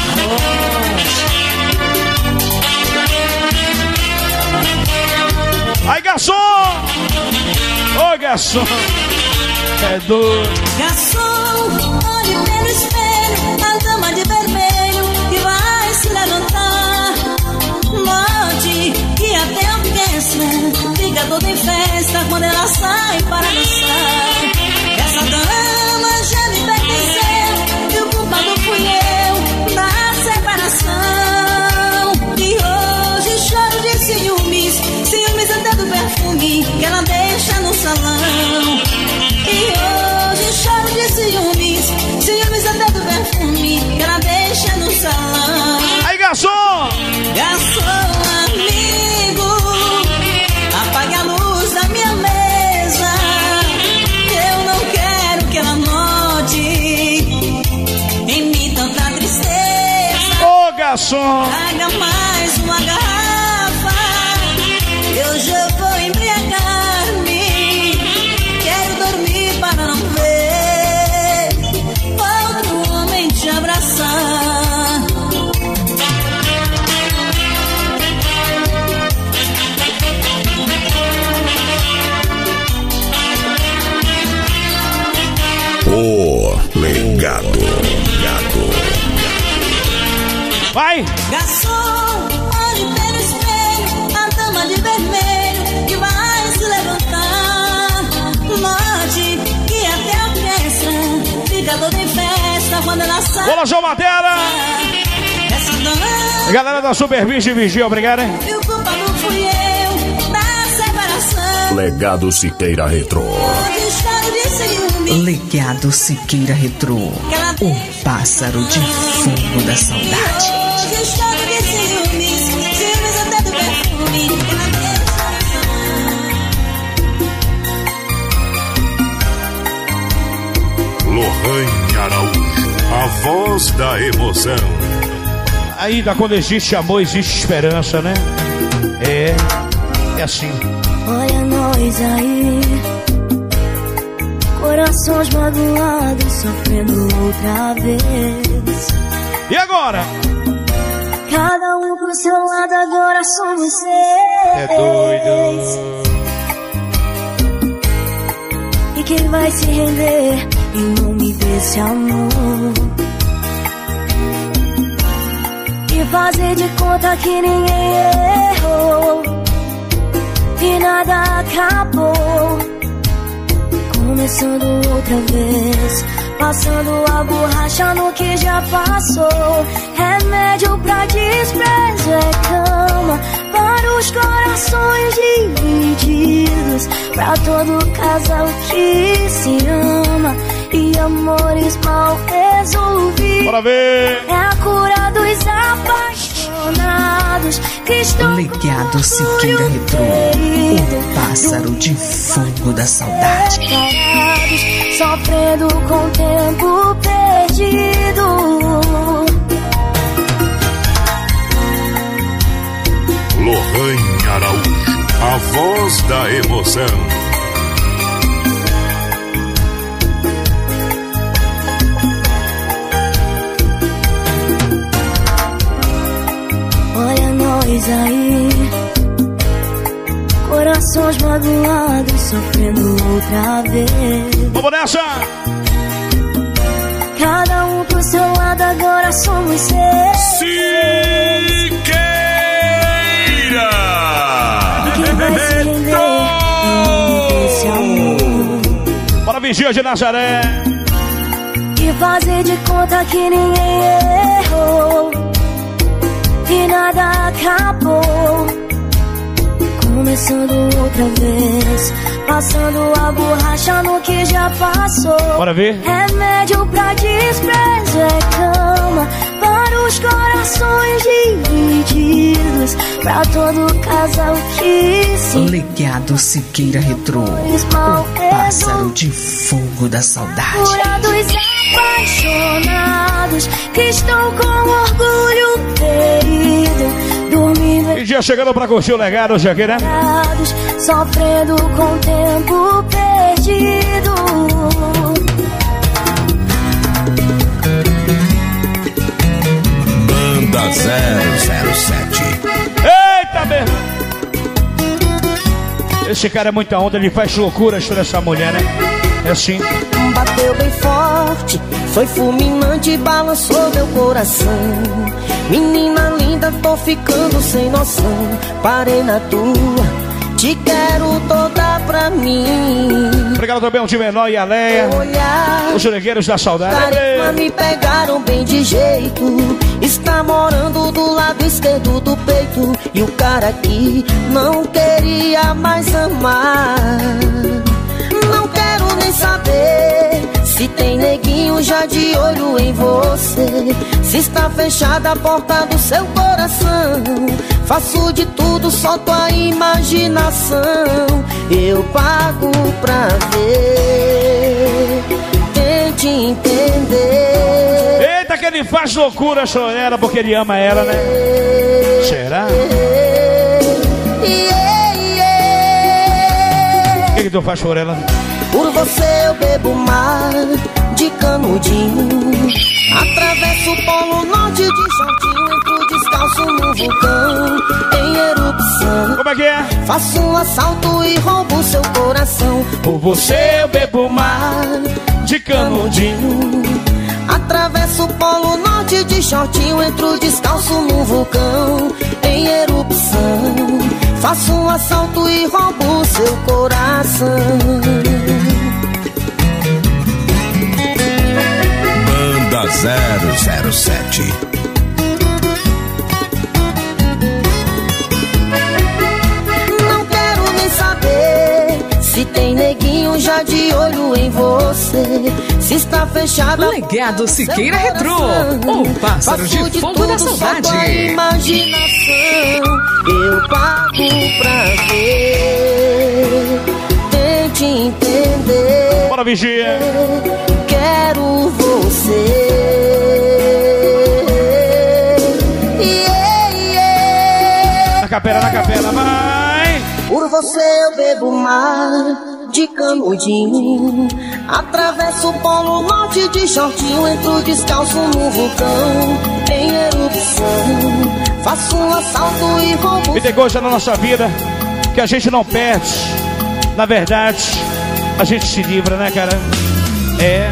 Aí, garçom! Oi, garçom! É doido. Garçom, olhe pelo espelho, a dama de vermelho que vai se levantar. Note que até a orquestra fica toda em festa quando ela sai para dançar. Essa dama já me pertenceu e o culpado fui eu na separação. E hoje choro de ciúmes, ciúmes até do perfume garçom. Traga mais uma garrafa, hoje eu vou embriagar-me. Quero dormir para não ver outro homem te abraçar. O legado. Vai! Garçom, olhe pelo espelho, a dama de vermelho que vai se levantar. Note que até a orquestra fica toda em festa quando ela sai. Bola, João Madeira! Essa dama... Galera da Super Vigia e Vigia, obrigado, hein? E o culpado fui eu da separação. Legado Siqueira Retrô. Legado Siqueira Retrô. O pássaro de fogo da saudade. Ciúmes até do perfume. Lohane Araújo, a voz da emoção. Ainda quando existe amor, existe esperança, né? É assim. Olha nós aí, corações magoados, sofrendo outra vez. E agora? Cada um pro seu lado, agora somos seis. É doido. E quem vai se render em nome desse amor? E fazer de conta que ninguém errou e nada acabou. Começando outra vez, passando a borracha no que já passou. Remédio pra desprezo é cama para os corações divididos, pra todo casal que se ama e amores mal resolvidos. Bora ver! É a cura dos apaixonados que estão Legado Siqueira Retrô. O pássaro de fogo da saudade. Sofrendo com o tempo perdido. Lohane Araújo, a voz da emoção. Olha nós aí, corações magoados, sofrendo outra vez. Vamos nessa! Cada um pro seu lado, agora somos seis. Siqueira! E quem vai se render esse amor? Bora, Vigia de Nazaré! E fazer de conta que ninguém errou e nada acabou. Começando outra vez, passando a borracha no que já passou. Bora ver. Remédio pra desprezo é cama para os corações divididos, pra todo casal que se Legado Siqueira Retrô. O pássaro de fogo da saudade. cura dos apaixonados que estão com orgulho ferido, dormindo E dia chegando pra curtir o legado, já aqui, né? sofrendo com o tempo perdido. Banda 007. Eita, mesmo! Esse cara é muita onda, ele faz loucuras pra essa mulher, né? É assim. Bateu bem forte, foi fulminante e balançou meu coração. Menina linda, tô ficando sem noção. Parei na tua, te quero toda pra mim. Obrigado também ao de Menor e a Leia, os Jonegueiros da Saudade. Carisma me pegaram bem de jeito. Está morando do lado esquerdo do peito. E o cara aqui não queria mais amar. Não quero nem saber se tem neguinho já de olho em você, se está fechada a porta do seu coração. Faço de tudo, só tua imaginação. Eu pago pra ver, tente entender. Eita, Será que ele faz loucura só ela porque ele ama ela, né? Será? O que tu faz por ela? Por você eu bebo mar de canudinho, atravesso o polo norte de shortinho, entro descalço no vulcão em erupção. Como é que é? Faço um assalto e roubo seu coração. Por você eu bebo mar de canudinho, atravesso o polo norte de shortinho, entro descalço no vulcão em erupção. Faço um assalto e roubo seu coração. Banda 007. Não quero nem saber se tem neguinho já de olho em você, se está fechada. Legado Siqueira Retrô, o pássaro de fogo da saudade. Só com a imaginação eu pago pra ver. Tente entender. Bora, vigia. Quero você. Na capela, vai. Por você eu bebo mar de canudinho, atravesso o polo norte de shortinho, entro descalço no vulcão em erupção. Faço um assalto e roubo. E tem coisa na nossa vida que a gente não perde. Na verdade, a gente se livra, né, cara? É.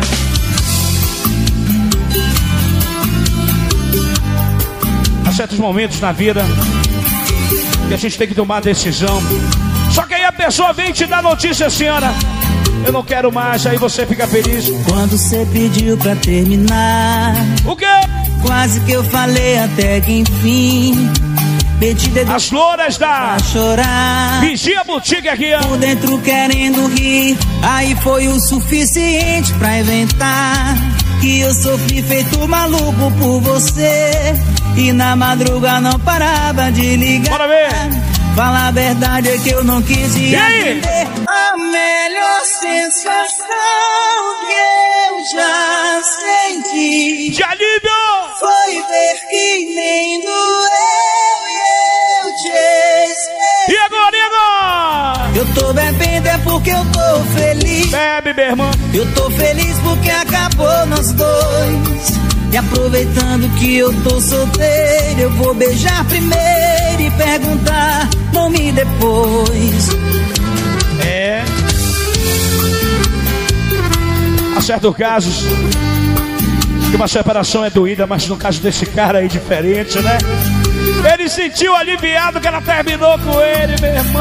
Há certos momentos na vida que a gente tem que tomar decisão. Só que aí a pessoa vem te dar notícia, senhora. Eu não quero mais, aí você fica feliz. Quando você pediu pra terminar, o quê? Quase que eu falei até que enfim. As louras da chorar. Vigia Boutique aqui, ó. Por dentro querendo rir, aí foi o suficiente pra inventar que eu sofri feito maluco por você. E na madruga não parava de ligar. Bora ver. Fala a verdade é que eu não quis ir. E aí? A melhor sensação que eu já senti de alívio foi ver que nem doeu e eu te esperei. E agora? Eu tô bebendo é porque eu tô feliz. Bebe, meu irmão. Eu tô feliz porque acabou nós dois. E aproveitando que eu tô solteiro, eu vou beijar primeiro e perguntar nome depois. É. Há certos casos que uma separação é doída, mas no caso desse cara aí diferente, né? Ele sentiu aliviado que ela terminou com ele, meu irmão.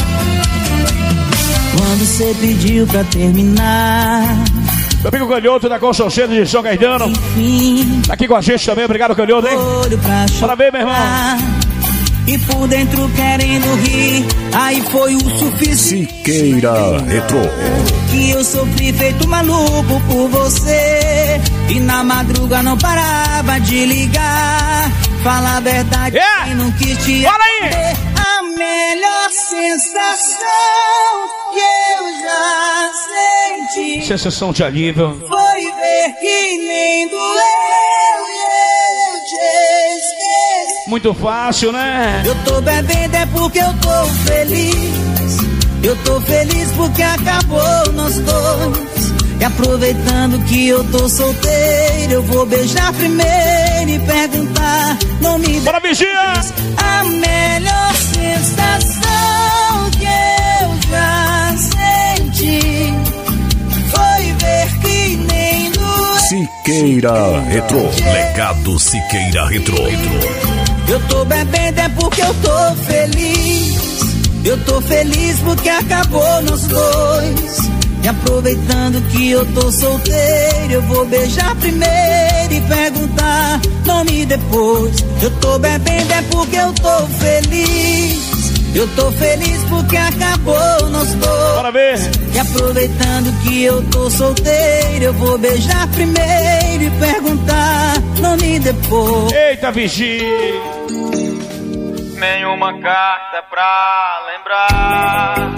Quando você pediu pra terminar, meu amigo Canhoto da Conselheiro de São Caetano tá aqui com a gente também, obrigado Canhoto, hein? Parabéns, meu irmão. E por dentro querendo rir, aí foi o suficiente. Siqueira Retrô. Que eu sofri feito maluco por você. E na madruga não parava de ligar. Fala a verdade, quem não quis te atender. A melhor sensação que eu já senti. Sensação de alívio. Foi ver que nem doeu e eu te esqueci. Muito fácil, né? Eu tô bebendo é porque eu tô feliz. Eu tô feliz porque acabou nós dois. E aproveitando que eu tô solteiro, eu vou beijar primeiro e perguntar nome. Bora, vigia! A melhor sensação que eu já senti foi ver que nem doeu. Siqueira Retrô. Legado Siqueira Retrô. Eu tô bebendo é porque eu tô feliz. Eu tô feliz porque acabou nós dois. E aproveitando que eu tô solteiro, eu vou beijar primeiro e perguntar nome depois. Eu tô bebendo é porque eu tô feliz. Eu tô feliz porque acabou nós dois. Bora ver. E aproveitando que eu tô solteiro, eu vou beijar primeiro e perguntar nome depois. Eita, vigia! Nenhuma carta pra lembrar.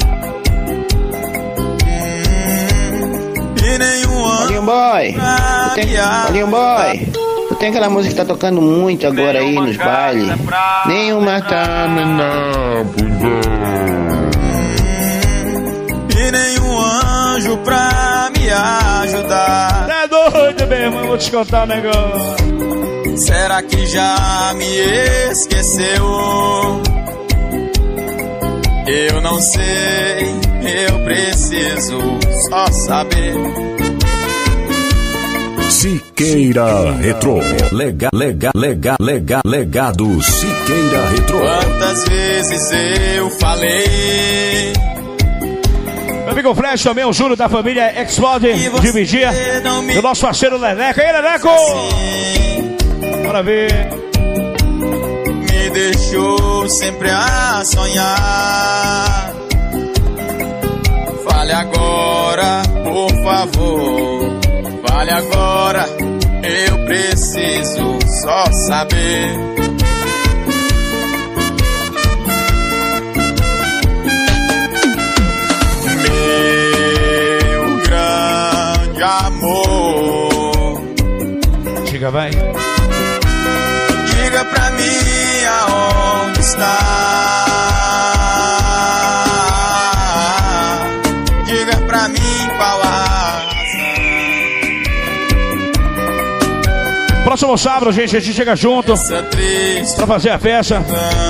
E nenhum ano. Bolinho boy. tem aquela música que tá tocando muito agora aí nos bailes. Nenhuma tá na bunda. E nenhum anjo pra me ajudar. Tá doido mesmo, eu vou te contar um negócio. Será que já me esqueceu? Eu não sei, eu preciso só saber. Siqueira Retrô. Legado Siqueira Retrô. Quantas vezes eu falei. Meu amigo Flash também, o Júlio da família Explode de Vigia. Do nosso parceiro Leleco. Aí, Leleco! Bora ver. Me deixou sempre a sonhar. Fale agora, por favor. Fale agora, eu preciso só saber. Meu grande amor. Diga, vai. Diga pra mim aonde está. Diga pra mim qual a próximo sábado, gente, a gente chega junto pra fazer a festa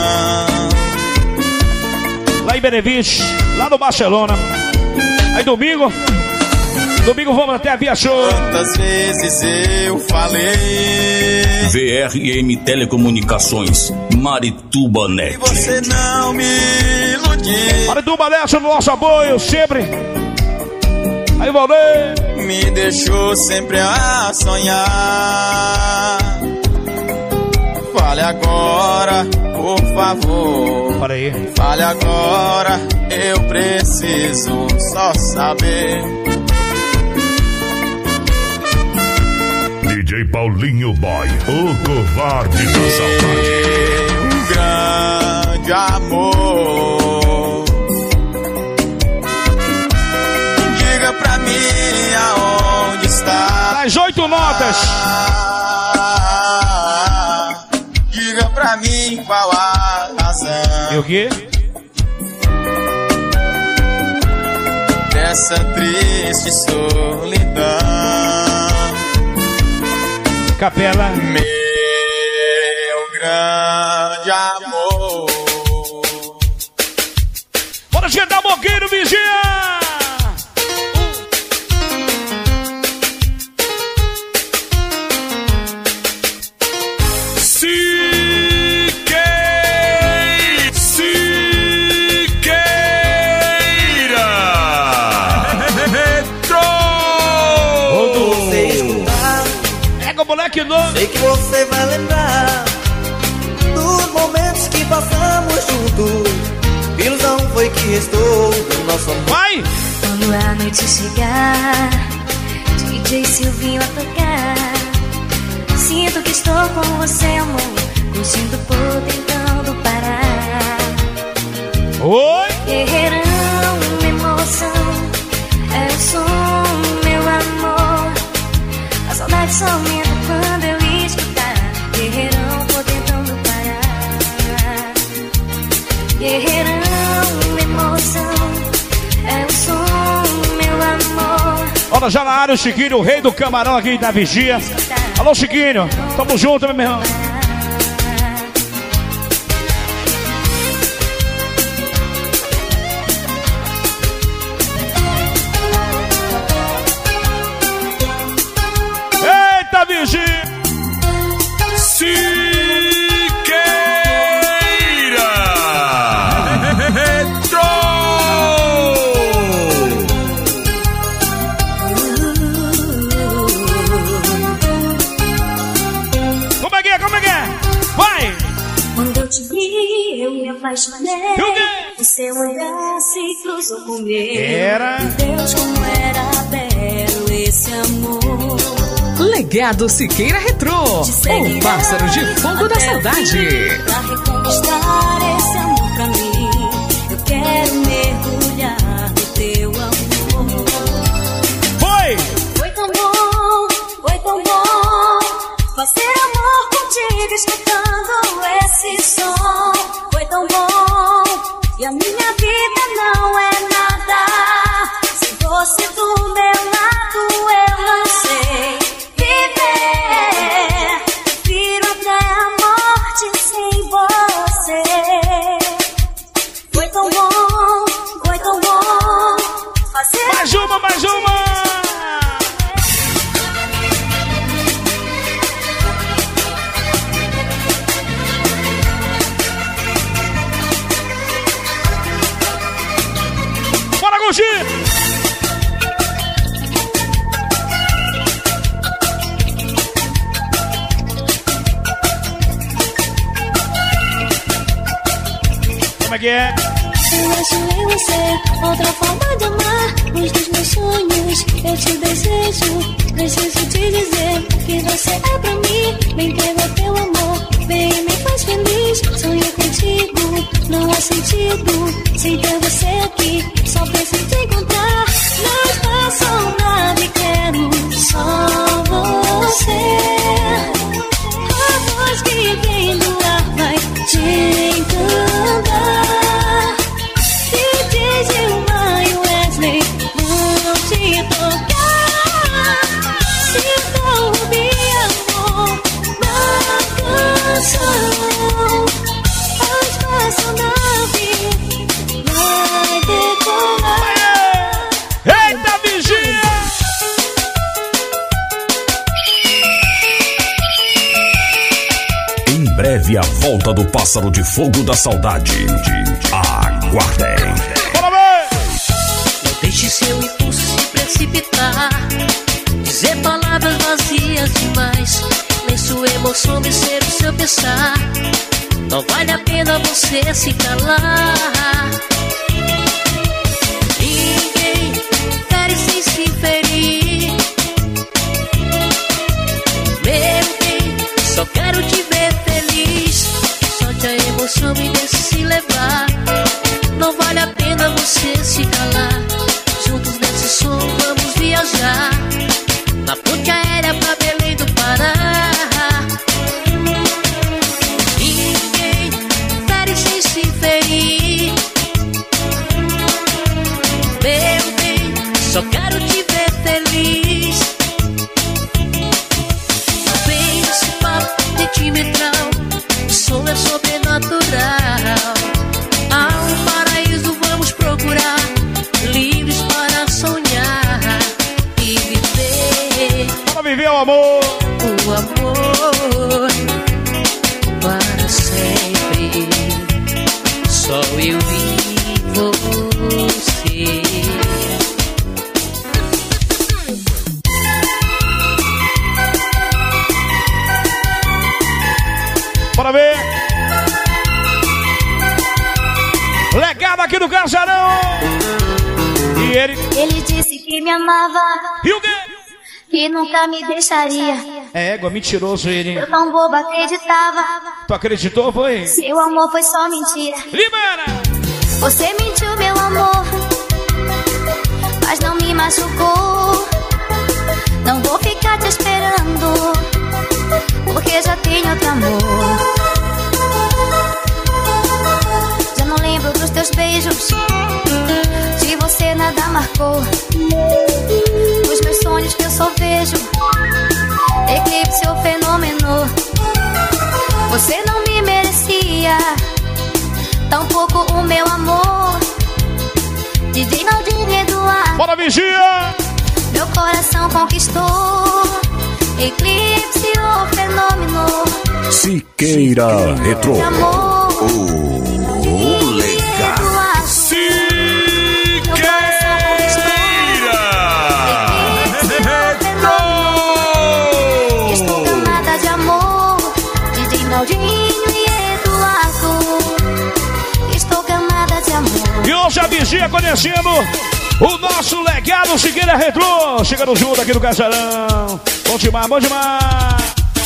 lá em Benevite, lá no Barcelona. Aí domingo vamos até a Via Show. Quantas vezes eu falei. VRM Telecomunicações, Marituba Net. E você não me iludiu. Marituba Net no nosso apoio, sempre. Aí, Valdir. Me deixou sempre a sonhar. Fale agora, por favor. Para aí. Fale agora, eu preciso só saber. DJ Paulinho Boy, o covarde da saudade. Um grande amor. Diga pra mim aonde está. As 8 notas. Diga pra mim qual a razão. E o quê? Dessa triste solidão. Capela. Meu grande amor. Bora esquentar um pouquinho, vigia! Moleque novo. Sei que você vai lembrar dos momentos que passamos juntos. Ilusão foi que restou do nosso amor. Vai! Quando a noite chegar, DJ Silvinho a tocar. Sinto que estou com você, amor. Curtindo por tentando parar. Oi! Guerreirão, emoção. É o som, meu amor. A saudade só aumenta quando eu escutar. Guerreirão, vou tentando parar. Guerreirão, emoção. É o som, meu amor. Olha, já na área o Chiquinho, o rei do camarão aqui da Vigia. Alô, Chiquinho, tamo junto, meu irmão. Eita, Vigia! Apaixonei, o seu olhar se cruzou com meu. Era. Deus, como era belo esse amor. Legado Siqueira Retrô, o pássaro de fogo da saudade. Pra reconquistar esse amor pra mim, eu quero mergulhar no teu amor. Foi! Foi tão bom, fazer amor. Vigia! Como é que é? Eu acho em você outra forma de amar. Os dos meus sonhos eu te desejo. Preciso te dizer que você é pra mim. Me entrega teu amor, vem e me faz feliz. Sonho contigo, não há sentido sem ter você aqui. Só penso em te encontrar. Não espaço nada, quero só você. A voz que vem do ar vai te encantar. Gilmar e Wesley vão te tocar. Sinta o amor na canção. A espaçonave vai decolar. Eita, vigia! Em breve a volta do Pássaro de Fogo da Saudade. Aguardem. Não deixe seu impulso se precipitar, dizer palavras vazias demais, nem sua emoção descer o seu pensar. Não vale a pena você se calar. Ninguém fere sem se ferir. Meu bem, só quero te ver feliz. Solte a emoção e deixe se levar. Não vale a pena você se calar. Juntos nesse som vamos viajar, na ponte aérea pra Belém do Pará. Ninguém fere sem se ferir. Meu bem, só quero te ver feliz. Não vem esse papo sentimental, o som é sobrenatural. Há um paraíso, vamos procurar, livres para sonhar e viver. Para viver o amor. O amor para sempre. Só eu e você. Bora ver. Legado aqui do Casarão. E ele disse que me amava. E o quê? Que nunca me deixaria. É égua, mentiroso ele. Eu tão boba acreditava. Tu acreditou, foi? Seu amor foi só mentira. Libera! Você mentiu, meu amor, mas não me machucou. Não vou ficar te esperando, porque já tenho outro amor. Já não lembro dos teus beijos, de você nada marcou. Os meus sonhos que eu só vejo, eclipse ou fenômeno. Você não me merecia, tampouco o meu amor. DJ Naldinho Eduardo. Bora, vigia! Meu coração conquistou, eclipse ou fenômeno. Siqueira Retrô. O legado. Siqueira Retrô. Estou gamada de amor, DJ Naldinho e Eduardo. Estou gamada de amor. E hoje a vigia conhecendo o nosso legado Siqueira Retrô. Chegando junto aqui no Casarão. Bom demais, bom demais.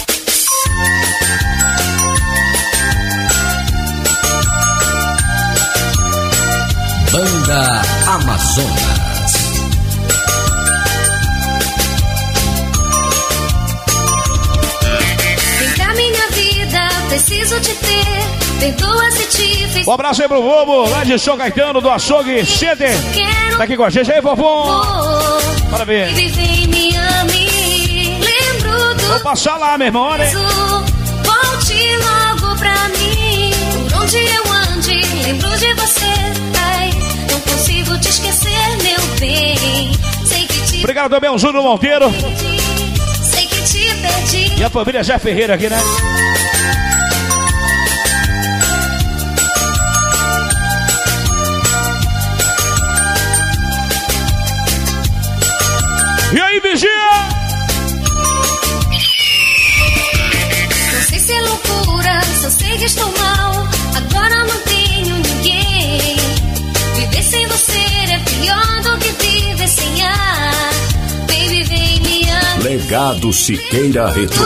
Banda Amazonas. Vem cá, minha vida, preciso te ter. Perdoa se te fiz. Um abraço aí pro Bobo, lá de São Caetano, do Açougue Center. Tá aqui com a gente aí, vovô. Bora ver. Vem, me ame. Lembro do. Vou passar lá, meu irmão, né? Volte logo pra mim. Por onde eu ande, lembro de você. Ai, não consigo te esquecer, meu bem. Sei que te. Obrigado também ao Júnior Monteiro. Sei que te perdi. E a família Zé Ferreira aqui, né? sei que estou mal, agora não tenho ninguém. Viver sem você é pior do que viver sem ar. Baby, vem me amar. Legado Siqueira Retrô.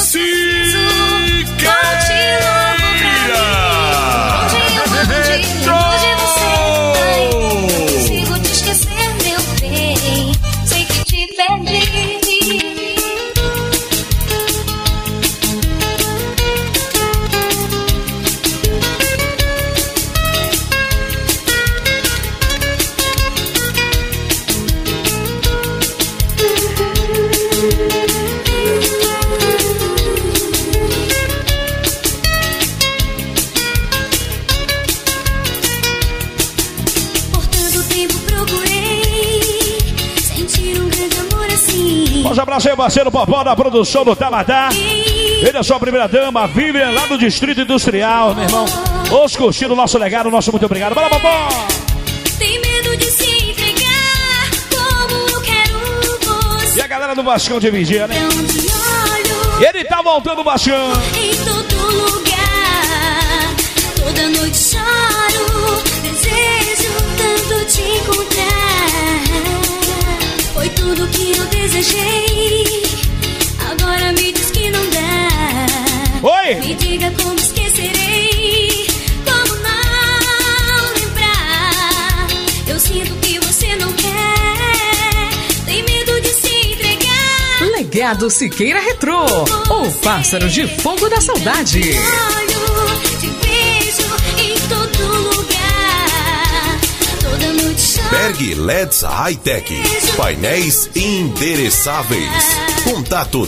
Abraço aí, parceiro Popó da produção do Tamatá. Ele é sua primeira dama, Vivian, lá do Distrito Industrial, meu irmão. Os curtindo o nosso legado, nosso muito obrigado. Bora, Popó! Tem medo de se entregar como quero você. E a galera do Vascão de Vigia, né? Ele tá voltando o Vascão. Em todo lugar, toda noite choro, desejo tanto te encontrar. Foi tudo que eu desejei, agora me diz que não dá. Oi! Me diga como esquecerei, como não lembrar. Eu sinto que você não quer, tem medo de se entregar. Legado Siqueira Retrô, o pássaro de fogo da saudade. Olho, te vejo em todo lugar, toda noite choro. Berg LEDs High-Tech, painéis endereçáveis. Contato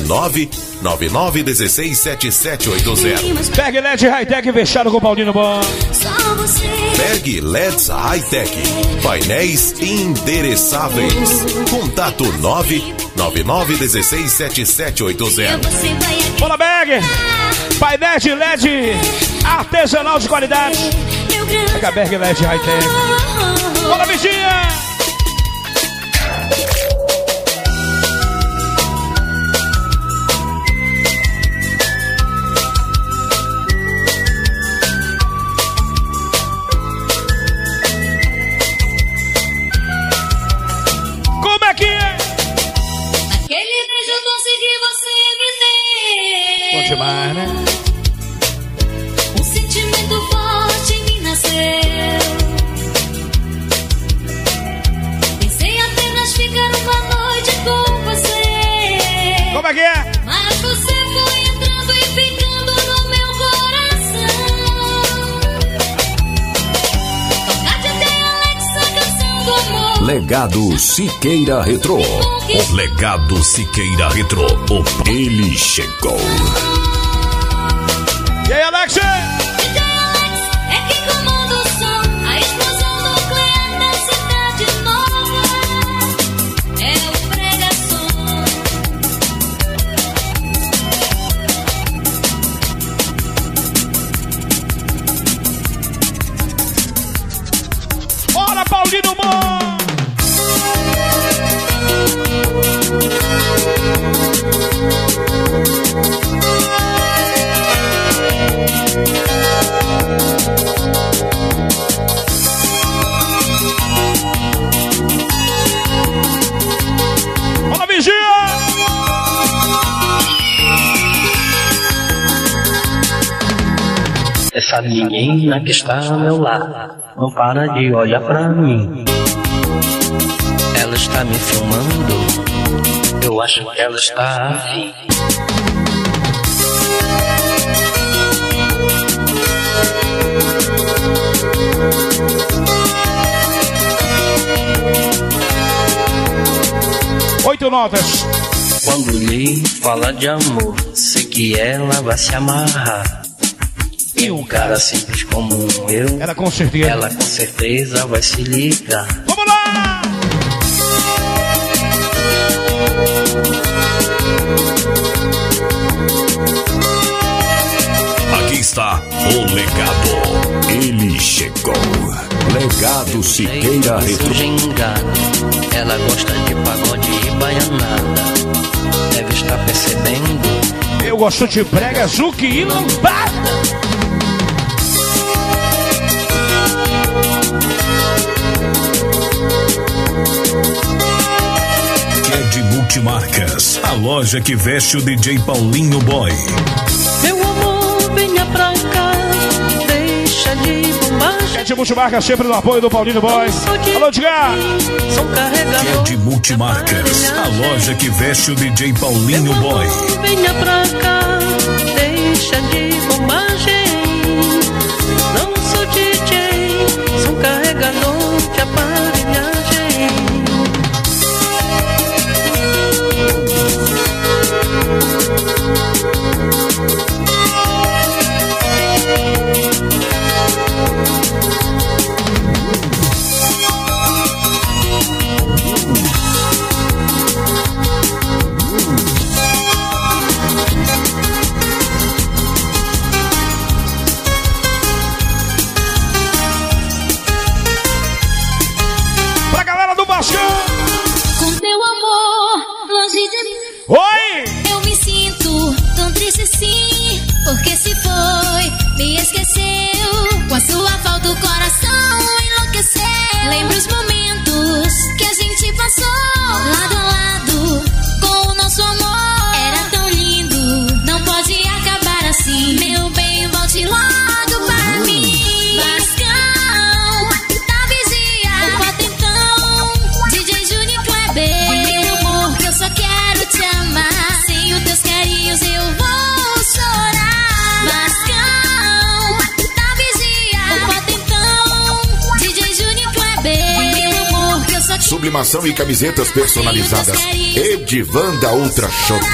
999167780. Berg LED High-Tech fechado com o Paulinho Bom. Berg LEDs High-Tech, painéis endereçáveis. Contato 999167780. Bora, Berg! Painéis de LED artesanal de qualidade. Pega a Berg LED High-Tech. Bora, bichinha! Como é que é? Aquele beijo doce que você me deu. Bom demais, né? Um sentimento forte me nasceu. Pensei apenas ficar uma noite com você. Como é que é? Mas você foi entrando e ficando no meu coração. Tocate até Alexa, canção do amor. Legado Siqueira Retrô. O Legado Siqueira Retrô. Ele chegou. E aí, Alex? É quem comanda o som, a explosão nuclear da cidade nova. É o pregação. Bora, Paulinho Bom! Bora, vigia! Essa menina que está ao meu lado não para de olhar pra mim. Ela está me filmando, eu acho que ela está afim. Oito notas. Quando lhe fala de amor, sei que ela vai se amarrar. E um cara simples como eu, ela com certeza vai se ligar. Vamos lá! Aqui está o legado. Ele chegou. Legado Siqueira Retrô. Ela gosta de pagode e baianada. Deve estar percebendo. Eu gosto de brega, zuki e lambada. loja que veste o DJ Paulinho Boy. Meu amor, venha pra cá, deixa de bobagem. Ed Multimarcas sempre no apoio do Paulinho Boy. Alô, Edgar! Ed Multimarcas, a loja que veste o DJ Paulinho Boy. Venha pra cá, deixa de bobagem. Não sou DJ, sou carregador de aparelhagem. Oi! Eu me sinto tão triste sim, porque se foi, me esqueceu. Com a sua falta o coração enlouqueceu. Lembro os momentos que a gente passou lado a lado com o nosso amor. Era tão lindo, não pode acabar assim. Meu bem, volte logo para mim. Vascão da vigia, o patentão, DJ Júnior Kleber. Meu amor, que eu só quero te amar. Sem os teus carinhos eu vou chorar. Vascão da vigia, o patentão, DJ Júnior Kleber. Meu amor, que eu só quero. Sublimação e camisetas personalizadas. Edivanda Ultra Shop.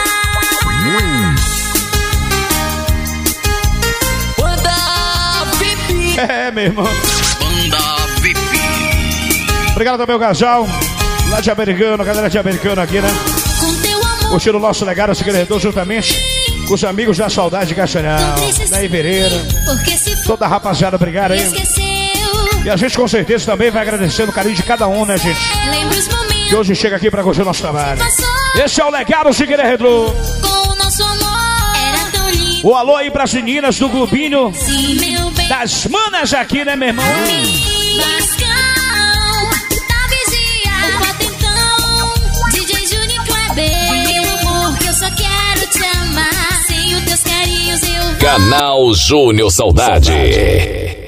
Banda VIP. É, meu irmão. Banda VIP. Obrigado também ao casal lá de Americano, a galera de Americano aqui, né? Curtindo o nosso legado, se querer juntamente com os amigos da Saudade de Castanhal, da Ivereira. Toda a rapaziada, obrigado aí. E a gente com certeza também vai agradecendo o carinho de cada um, né, gente? Que hoje chega aqui pra curtir o nosso trabalho. Esse é o legado, se querer retro. O alô aí pras meninas do Globinho, das manas aqui, né, meu irmão? Só quero te amar. Sem os teus carinhos eu vou. Canal Júnior Saudade.